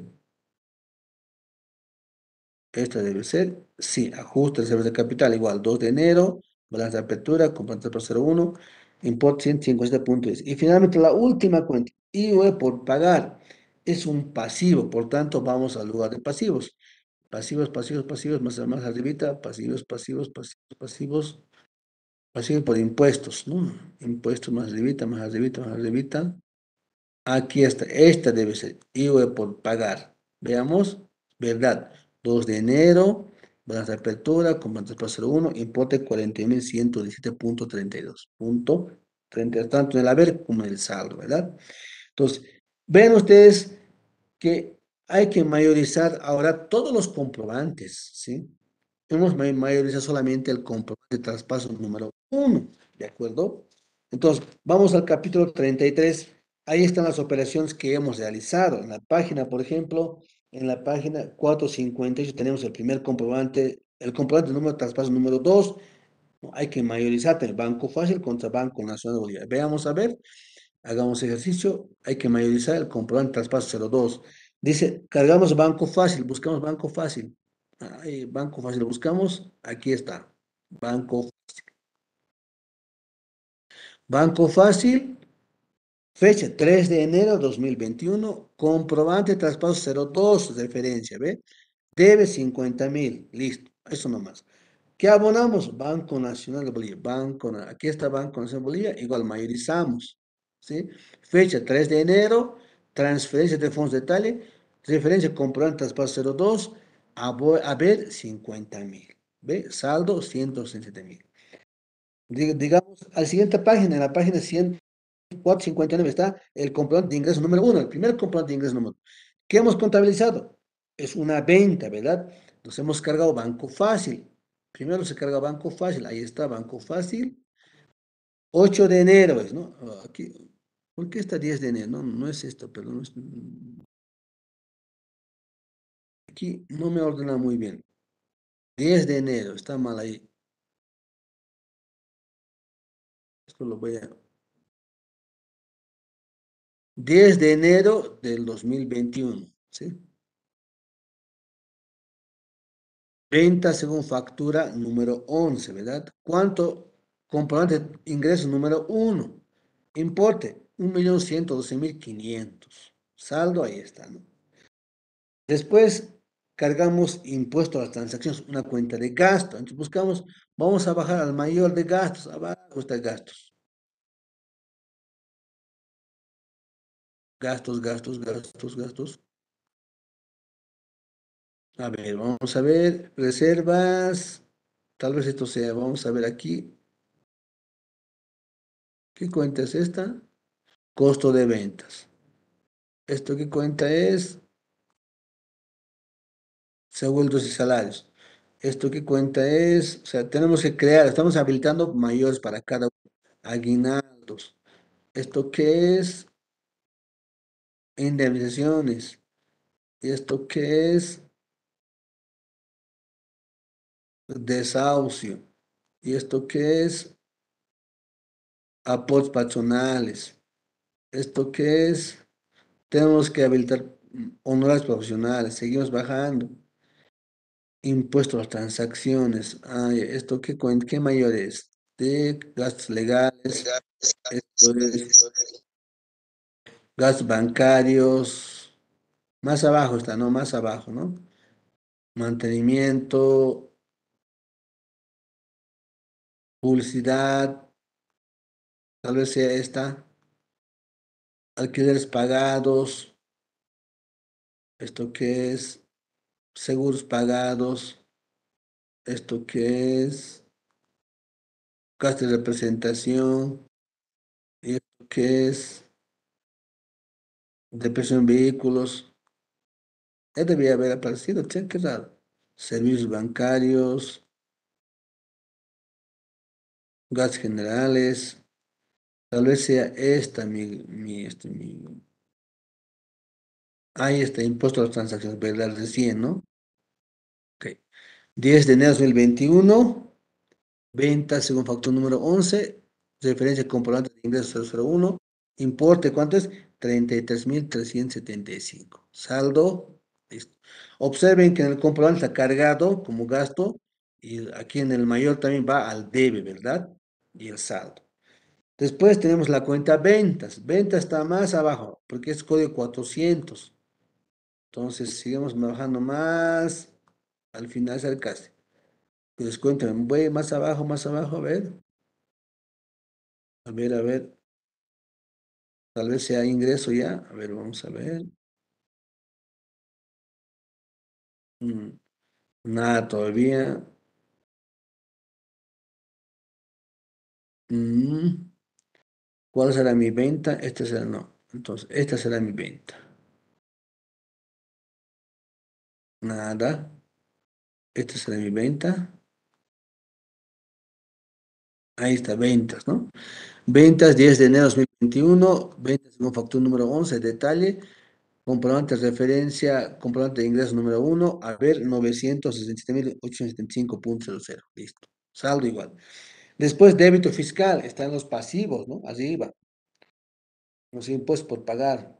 Esta debe ser. Sí, ajuste de reservas de capital igual. 2 de enero, balance de apertura, comprante por 01, import 150.10. Y finalmente la última cuenta. IVA por pagar. Es un pasivo, por tanto vamos al lugar de pasivos. Pasivos, más arribita, pasivos. Así por impuestos, ¿no? Impuestos más arribita. Aquí está, esta debe ser IVA por pagar. Veamos, ¿verdad? 2 de enero, balance de apertura, comprante por 01, importe 40.117.32. Tanto en el haber como en el saldo, ¿verdad? Entonces, ven ustedes que hay que mayorizar ahora todos los comprobantes, ¿sí? Hemos mayorizado solamente el comprobante de traspaso número 1, ¿de acuerdo? Entonces, vamos al capítulo 33. Ahí están las operaciones que hemos realizado. En la página, por ejemplo, en la página 458 tenemos el primer comprobante, el comprobante número de traspaso número 2. Hay que mayorizar el Banco Fácil contra Banco Nacional de Bolivia. Veamos a ver. Hagamos ejercicio, hay que mayorizar el comprobante traspaso 02. Dice, cargamos Banco Fácil, buscamos Banco Fácil. Banco Fácil, buscamos, aquí está. Banco Fácil, fecha 3 de enero 2021, comprobante traspaso 02, referencia, ¿ve? Debe 50.000, listo, eso nomás. ¿Qué abonamos? Banco Nacional de Bolivia. Aquí está Banco Nacional de Bolivia, igual mayorizamos. ¿Sí? Fecha 3 de enero, transferencia de fondos de Italia, referencia comprobante traspaso 02, a ver 50.000. ¿Ve? Saldo 167.000. Digamos, a la siguiente página, en la página 104.59 está el comprobante de ingreso número 1, el primer comprobante de ingreso número 1. ¿Qué hemos contabilizado? Es una venta, ¿verdad? Nos hemos cargado Banco Fácil. Primero se carga Banco Fácil, ahí está Banco Fácil. 8 de enero es, ¿no? Aquí, ¿por qué está 10 de enero? No, no es esto, perdón. Aquí no me ordena muy bien. 10 de enero, está mal ahí. Esto lo voy a... 10 de enero del 2021, ¿sí? Venta según factura número 11, ¿verdad? ¿Cuánto? Comprobante de ingreso número 1. Importe, 1.112.500. Saldo, ahí está, ¿no? Después cargamos impuesto a las transacciones, una cuenta de gasto. Entonces buscamos, vamos a bajar al mayor de gastos. Abajo está gastos. Gastos, gastos, gastos, gastos. A ver, vamos a ver. Reservas. Tal vez esto sea, vamos a ver aquí. ¿Qué cuenta es esta? Costo de ventas. ¿Esto qué cuenta es? Sueldos y salarios. ¿Esto qué cuenta es? O sea, tenemos que crear, estamos habilitando mayores para cada uno. Aguinaldos. ¿Esto qué es? Indemnizaciones. ¿Y esto qué es? Desahucio. ¿Y esto qué es? Aportes patronales. ¿Esto qué es? Tenemos que habilitar honorarios profesionales. Seguimos bajando. Impuestos a las transacciones. Ay, ¿esto qué mayor es? De gastos legales. Esto es gastos bancarios. Más abajo está, ¿no? Más abajo, ¿no? Mantenimiento, publicidad, tal vez sea esta. Alquileres pagados. ¿Esto qué es? Seguros pagados. ¿Esto qué es? Gastos de representación. ¿Y esto qué es? Depreciación de vehículos. Ya debía haber aparecido, che, qué raro. Servicios bancarios, gastos generales. Tal vez sea esta ahí está, impuesto a las transacciones, ¿verdad? Recién, ¿no? Ok. 10 de enero de 2021. Venta según factura número 11, referencia comprobante de ingresos 001, importe, ¿cuánto es? 33.375. Saldo, listo. Observen que en el comprobante está cargado como gasto y aquí en el mayor también va al debe, ¿verdad? Y el saldo. Después tenemos la cuenta ventas. Ventas está más abajo porque es código 400. Entonces, sigamos bajando más. Al final es el casi. Pues cuéntame, voy más abajo, a ver. A ver, a ver. Tal vez sea ingreso ya. A ver, vamos a ver. Mm, nada todavía. Mm, ¿cuál será mi venta? Esta será, no. Entonces, esta será mi venta. Nada. Esta será mi venta. Ahí está, ventas, ¿no? Ventas 10 de enero de 2021. Ventas con factura número 11. Detalle. Comprobante de referencia. Comprobante de ingreso número 1. A ver, 967.875.00. Listo. Saldo igual. Después, débito fiscal, están los pasivos, ¿no? Arriba, los impuestos por pagar.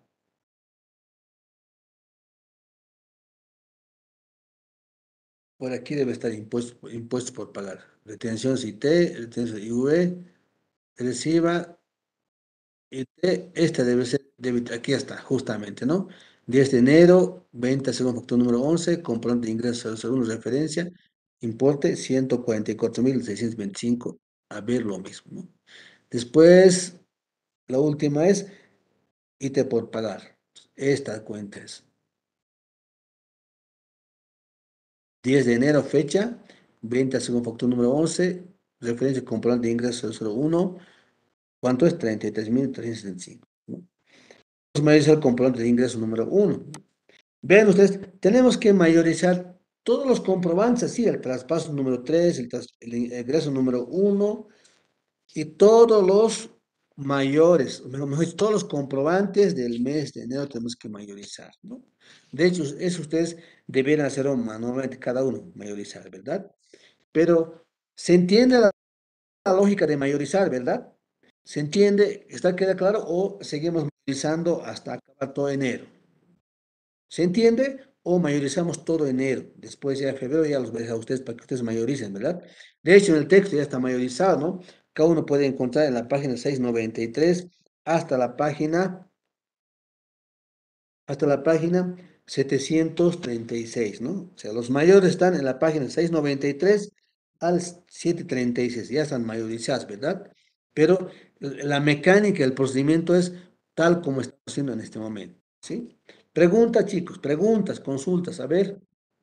Por aquí debe estar impuestos por pagar. Retención CIT, retención IUE, reciba, IT, esta debe ser débito. Aquí está, justamente, ¿no? 10 de enero, venta según factura número 11, comprobante de ingresos según referencia, importe 144.625. A ver lo mismo, ¿no? Después, la última es IT por pagar. Esta cuenta es. 10 de enero, fecha, venta según factura número 11, referencia comprobante de ingreso 001, ¿cuánto es? 33.375, ¿no? Vamos a mayorizar el comprobante de ingreso número 1. Vean ustedes, tenemos que mayorizar todos los comprobantes, así, el traspaso número 3, el ingreso número 1 y todos los mayores, mejor dicho, todos los comprobantes del mes de enero tenemos que mayorizar, ¿no? De hecho, eso ustedes deberían hacerlo manualmente cada uno, mayorizar, ¿verdad? Pero se entiende la lógica de mayorizar, ¿verdad? ¿Se entiende? ¿Está queda claro? ¿O seguimos mayorizando hasta acabar todo enero? ¿Se entiende? O mayorizamos todo enero. Después ya de febrero ya los voy a dejar a ustedes para que ustedes mayoricen, ¿verdad? De hecho, en el texto ya está mayorizado, ¿no? Cada uno puede encontrar en la página 693 hasta la página, hasta la página 736, ¿no? O sea, los mayores están en la página 693 al 736, ya están mayorizados, ¿verdad? Pero la mecánica, el procedimiento es tal como estamos haciendo en este momento, ¿sí? Preguntas, chicos, preguntas, consultas, a ver.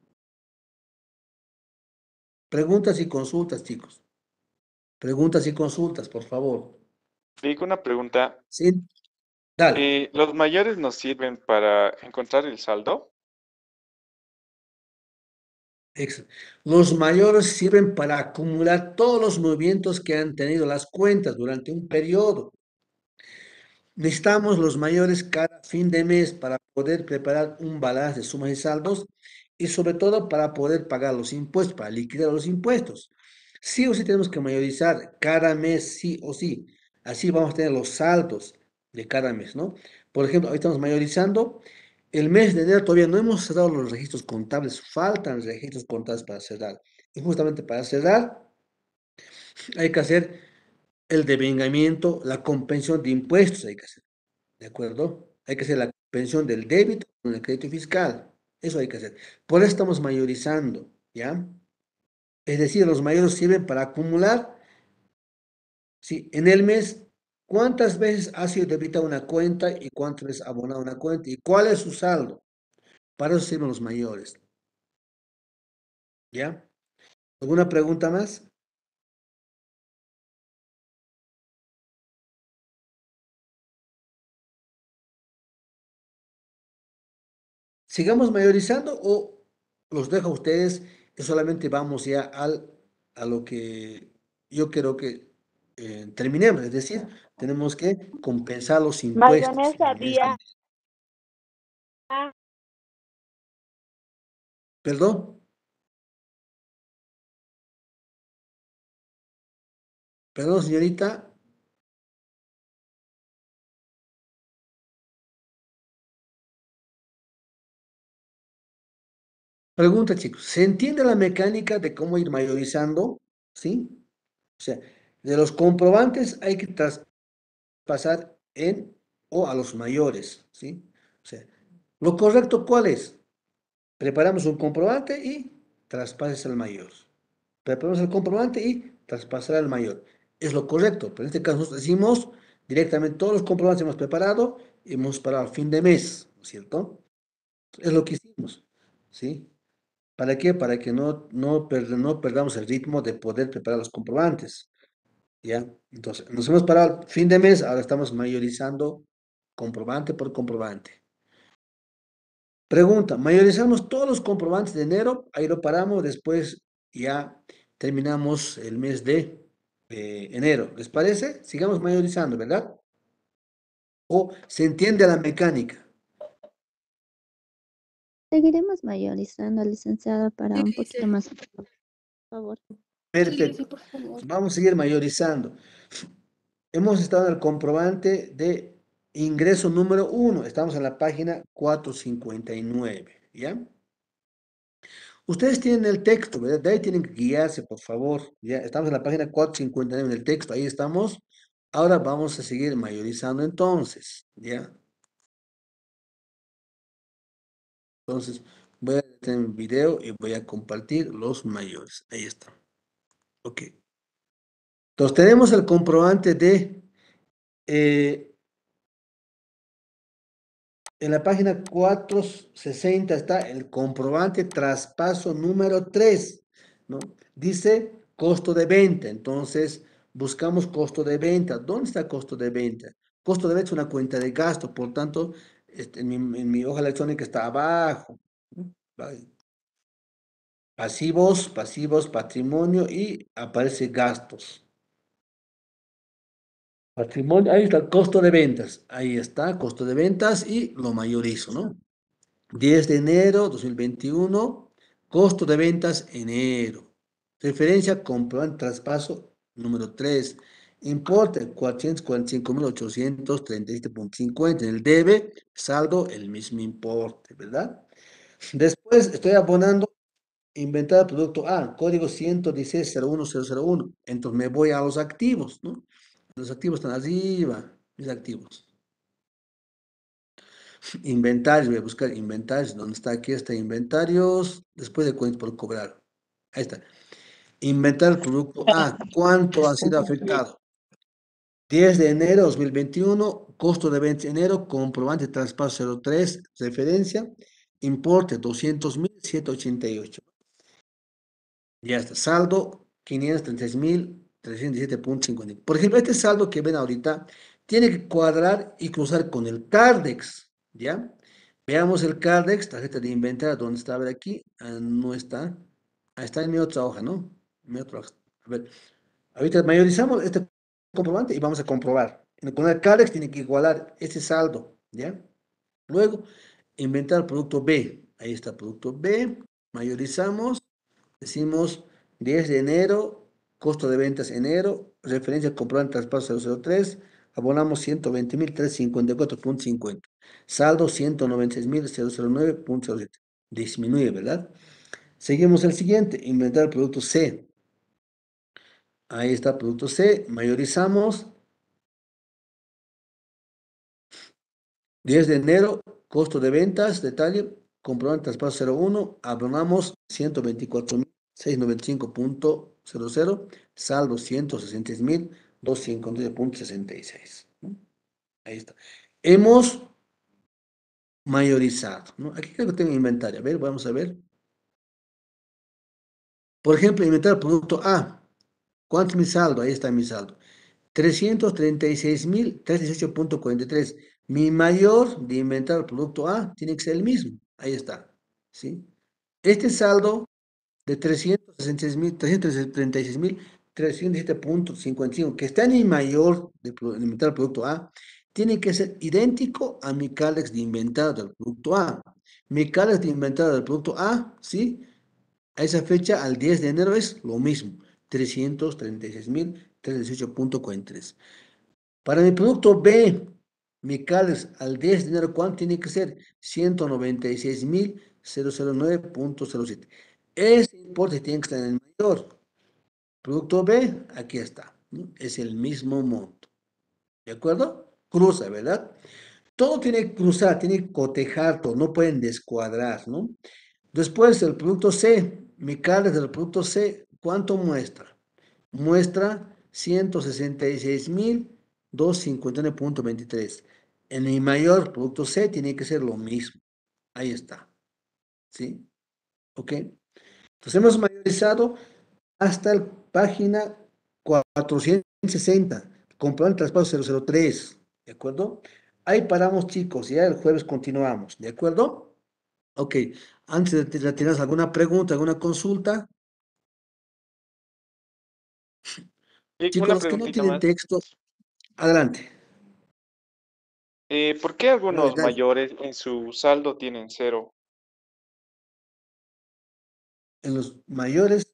Preguntas y consultas, chicos. Preguntas y consultas, por favor. Digo una pregunta. Sí, dale. ¿Los mayores nos sirven para encontrar el saldo? Los mayores sirven para acumular todos los movimientos que han tenido las cuentas durante un periodo. Necesitamos los mayores cada fin de mes para poder preparar un balance de sumas y saldos y sobre todo para poder pagar los impuestos, para liquidar los impuestos. Sí o sí tenemos que mayorizar cada mes, sí o sí. Así vamos a tener los saldos de cada mes, ¿no? Por ejemplo, ahorita estamos mayorizando. El mes de enero todavía no hemos cerrado los registros contables, faltan registros contables para cerrar. Y justamente para cerrar hay que hacer el devengamiento, la compensación de impuestos hay que hacer. ¿De acuerdo? Hay que hacer la pensión del débito con el crédito fiscal. Eso hay que hacer. Por eso estamos mayorizando, ¿ya? Es decir, los mayores sirven para acumular, ¿sí? En el mes, ¿cuántas veces ha sido debitada una cuenta y cuántas veces abonada una cuenta? ¿Y cuál es su saldo? Para eso sirven los mayores, ¿ya? ¿Alguna pregunta más? ¿Sigamos mayorizando o los dejo a ustedes y solamente vamos ya a lo que yo creo que terminemos? Es decir, tenemos que compensar los impuestos Mayonesa del mes de día. enero. ¿Perdón? ¿Perdón, señorita? Pregunta, chicos. ¿Se entiende la mecánica de cómo ir mayorizando? ¿Sí? O sea, de los comprobantes hay que traspasar en o a los mayores, ¿sí? O sea, ¿lo correcto cuál es? Preparamos un comprobante y traspases al mayor. Preparamos el comprobante y traspasar al mayor. Es lo correcto, pero en este caso nosotros decimos directamente todos los comprobantes hemos preparado y hemos parado al fin de mes, ¿no es cierto? Es lo que hicimos, ¿sí? ¿Para qué? Para que no perdamos el ritmo de poder preparar los comprobantes, ¿ya? Entonces, nos hemos parado al fin de mes, ahora estamos mayorizando comprobante por comprobante. Pregunta, mayorizamos todos los comprobantes de enero, ahí lo paramos, después ya terminamos el mes de enero. ¿Les parece? Sigamos mayorizando, ¿verdad? ¿O se entiende la mecánica? Seguiremos mayorizando, licenciado, para un poquito más, por favor. Perfecto. por favor. Vamos a seguir mayorizando. Hemos estado en el comprobante de ingreso número 1. Estamos en la página 459, ¿ya? Ustedes tienen el texto, ¿verdad? De ahí tienen que guiarse, por favor. Ya estamos en la página 459 en el texto, ahí estamos. Ahora vamos a seguir mayorizando entonces, ¿ya? Entonces, voy a tener un video y voy a compartir los mayores. Ahí está. Ok. Entonces, tenemos el comprobante de eh, En la página 460 está el comprobante traspaso número 3, ¿no? Dice costo de venta. Entonces, buscamos costo de venta. ¿Dónde está costo de venta? Costo de venta es una cuenta de gasto, por tanto, en mi hoja electrónica está abajo, ¿no? Pasivos, patrimonio y aparece gastos. Patrimonio, ahí está el costo de ventas. Ahí está, costo de ventas y lo mayorizo, ¿no? 10 de enero 2021, costo de ventas enero. Referencia comprobante traspaso número 3. Importe 445.837.50. En el debe, saldo el mismo importe, ¿verdad? Después estoy abonando inventar producto A, código 116.01001. Entonces me voy a los activos, ¿no? Los activos están arriba, mis activos. Inventarios, voy a buscar inventarios. ¿Dónde está? Aquí está inventarios. Después de cuentas por cobrar. Ahí está. Inventar el producto A. ¿Cuánto ha sido afectado? 10 de enero 2021. Costo de venta enero. Comprobante de traspaso 03. Referencia. Importe 200.788. Ya está. Saldo 536.317.50. Por ejemplo, este saldo que ven ahorita tiene que cuadrar y cruzar con el Cardex. ¿Ya? Veamos el Cardex, tarjeta de inventario, ¿dónde está? A ver aquí, no está. Ahí está en mi otra hoja, ¿no? Mi otra hoja. A ver, ahorita mayorizamos este comprobante y vamos a comprobar. Con el Cardex tiene que igualar ese saldo, ¿ya? Luego, inventar producto B. Ahí está producto B. Mayorizamos. Decimos 10 de enero, costo de ventas enero, referencia comprobante traspaso 003, abonamos 120.354.50. Saldo 196.009.07. Disminuye, ¿verdad? Seguimos el siguiente, inventar el producto C. Ahí está producto C, mayorizamos 10 de enero, costo de ventas, detalle, comprobante traspaso 01, abonamos 124.695.00, saldo 166.259.66. ¿No? Ahí está. Hemos mayorizado, ¿no? Aquí creo que tengo inventario. A ver, vamos a ver. Por ejemplo, inventar el producto A. ¿Cuánto es mi saldo? Ahí está mi saldo. 336.318.43. Mi mayor de inventar el producto A tiene que ser el mismo. Ahí está. ¿Sí? Este saldo de 336.317.55, que está en mi mayor de inventar el producto A, tiene que ser idéntico a mi CALEX de inventar del producto A. Mi CALEX de inventar del producto A, ¿sí? A esa fecha, al 10 de enero, es lo mismo. 336.318.43. Para mi producto B, mi CALEX al 10 de enero, ¿cuánto tiene que ser? 196.009.07. Ese importe tiene que estar en el mayor. Producto B, aquí está, ¿no? Es el mismo monto. ¿De acuerdo? Cruza, ¿verdad? Todo tiene que cruzar, tiene que cotejar todo, no pueden descuadrar, ¿no? Después, el producto C, mi CALEX del producto C, ¿cuánto muestra? Muestra 166.259.23. En el mayor producto C tiene que ser lo mismo. Ahí está. ¿Sí? ¿Ok? Entonces hemos mayorizado hasta la página 460. Comprobante traspaso 003. ¿De acuerdo? Ahí paramos, chicos. Ya el jueves continuamos. ¿De acuerdo? Ok. Antes de retirar alguna pregunta, alguna consulta. Y Chicos, una los que no preguntita tienen más. texto, adelante. ¿Por qué Dale, algunos dale. mayores en su saldo tienen cero? En los mayores,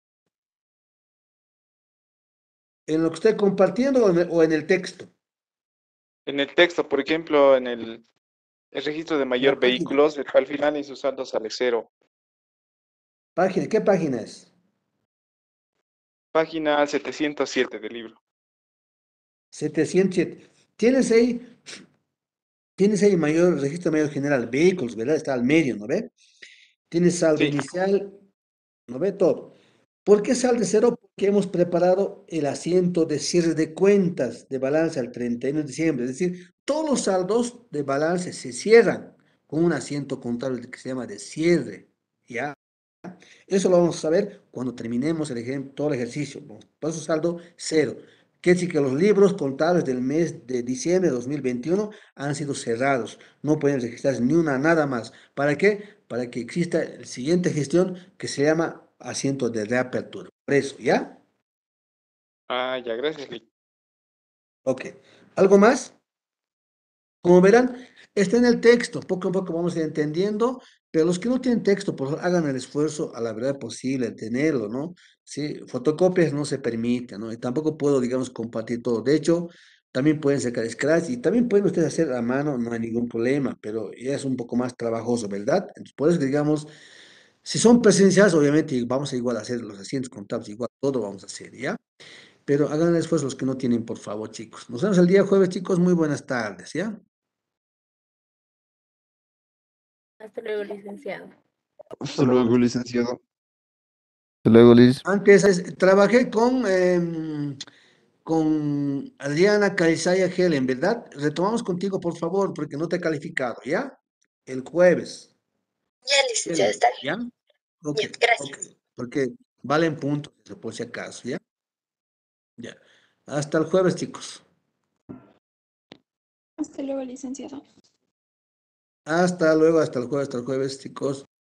en lo que estoy compartiendo o en el texto. En el texto, por ejemplo, en el registro de La mayor página. vehículos, al final en su saldo sale cero. Página, ¿qué página es? Página 707 del libro. 707. Tienes ahí mayor, registro mayor general, vehículos, ¿verdad? Está al medio, ¿no ve? Tienes saldo Sí, inicial, ¿no ve? Todo. ¿Por qué sale cero? que hemos preparado el asiento de cierre de cuentas de balance al 31 de diciembre. Es decir, todos los saldos de balance se cierran con un asiento contable que se llama de cierre. ¿Ya? Eso lo vamos a saber cuando terminemos todo el ejercicio. Por eso saldo cero. Quiere decir que los libros contables del mes de diciembre de 2021 han sido cerrados. No pueden registrarse ni una nada más. ¿Para qué? Para que exista la siguiente gestión que se llama asiento de reapertura. Por eso, ¿ya? Ah, ya, gracias, Lick. Ok. ¿Algo más? Como verán, está en el texto, poco a poco vamos a ir entendiendo, pero los que no tienen texto, por favor, hagan el esfuerzo a la verdad posible de tenerlo, ¿no? Sí, fotocopias no se permiten, ¿no? Y tampoco puedo, digamos, compartir todo. De hecho, también pueden sacar scratch y también pueden ustedes hacer a mano, no hay ningún problema, pero ya es un poco más trabajoso, ¿verdad? Entonces, por eso, digamos, si son presenciales, obviamente vamos a igual a hacer los asientos contables, igual todo vamos a hacer, ¿ya? Pero hagan el esfuerzo los que no tienen, por favor, chicos. Nos vemos el día jueves, chicos. Muy buenas tardes, ¿ya? Hasta luego, licenciado. Hasta luego, licenciado. Hasta luego, Liz. Antes trabajé con Adriana Carizaya Helen, ¿verdad? Retomamos contigo, por favor, porque no te he calificado, ¿ya? El jueves. Ya, licenciado, Helen, está bien. ¿ya? Ok, Bien, gracias. ok. Porque valen puntos, por si acaso, ¿ya? Ya. Hasta el jueves, chicos. Hasta luego, licenciado. Hasta el jueves, chicos.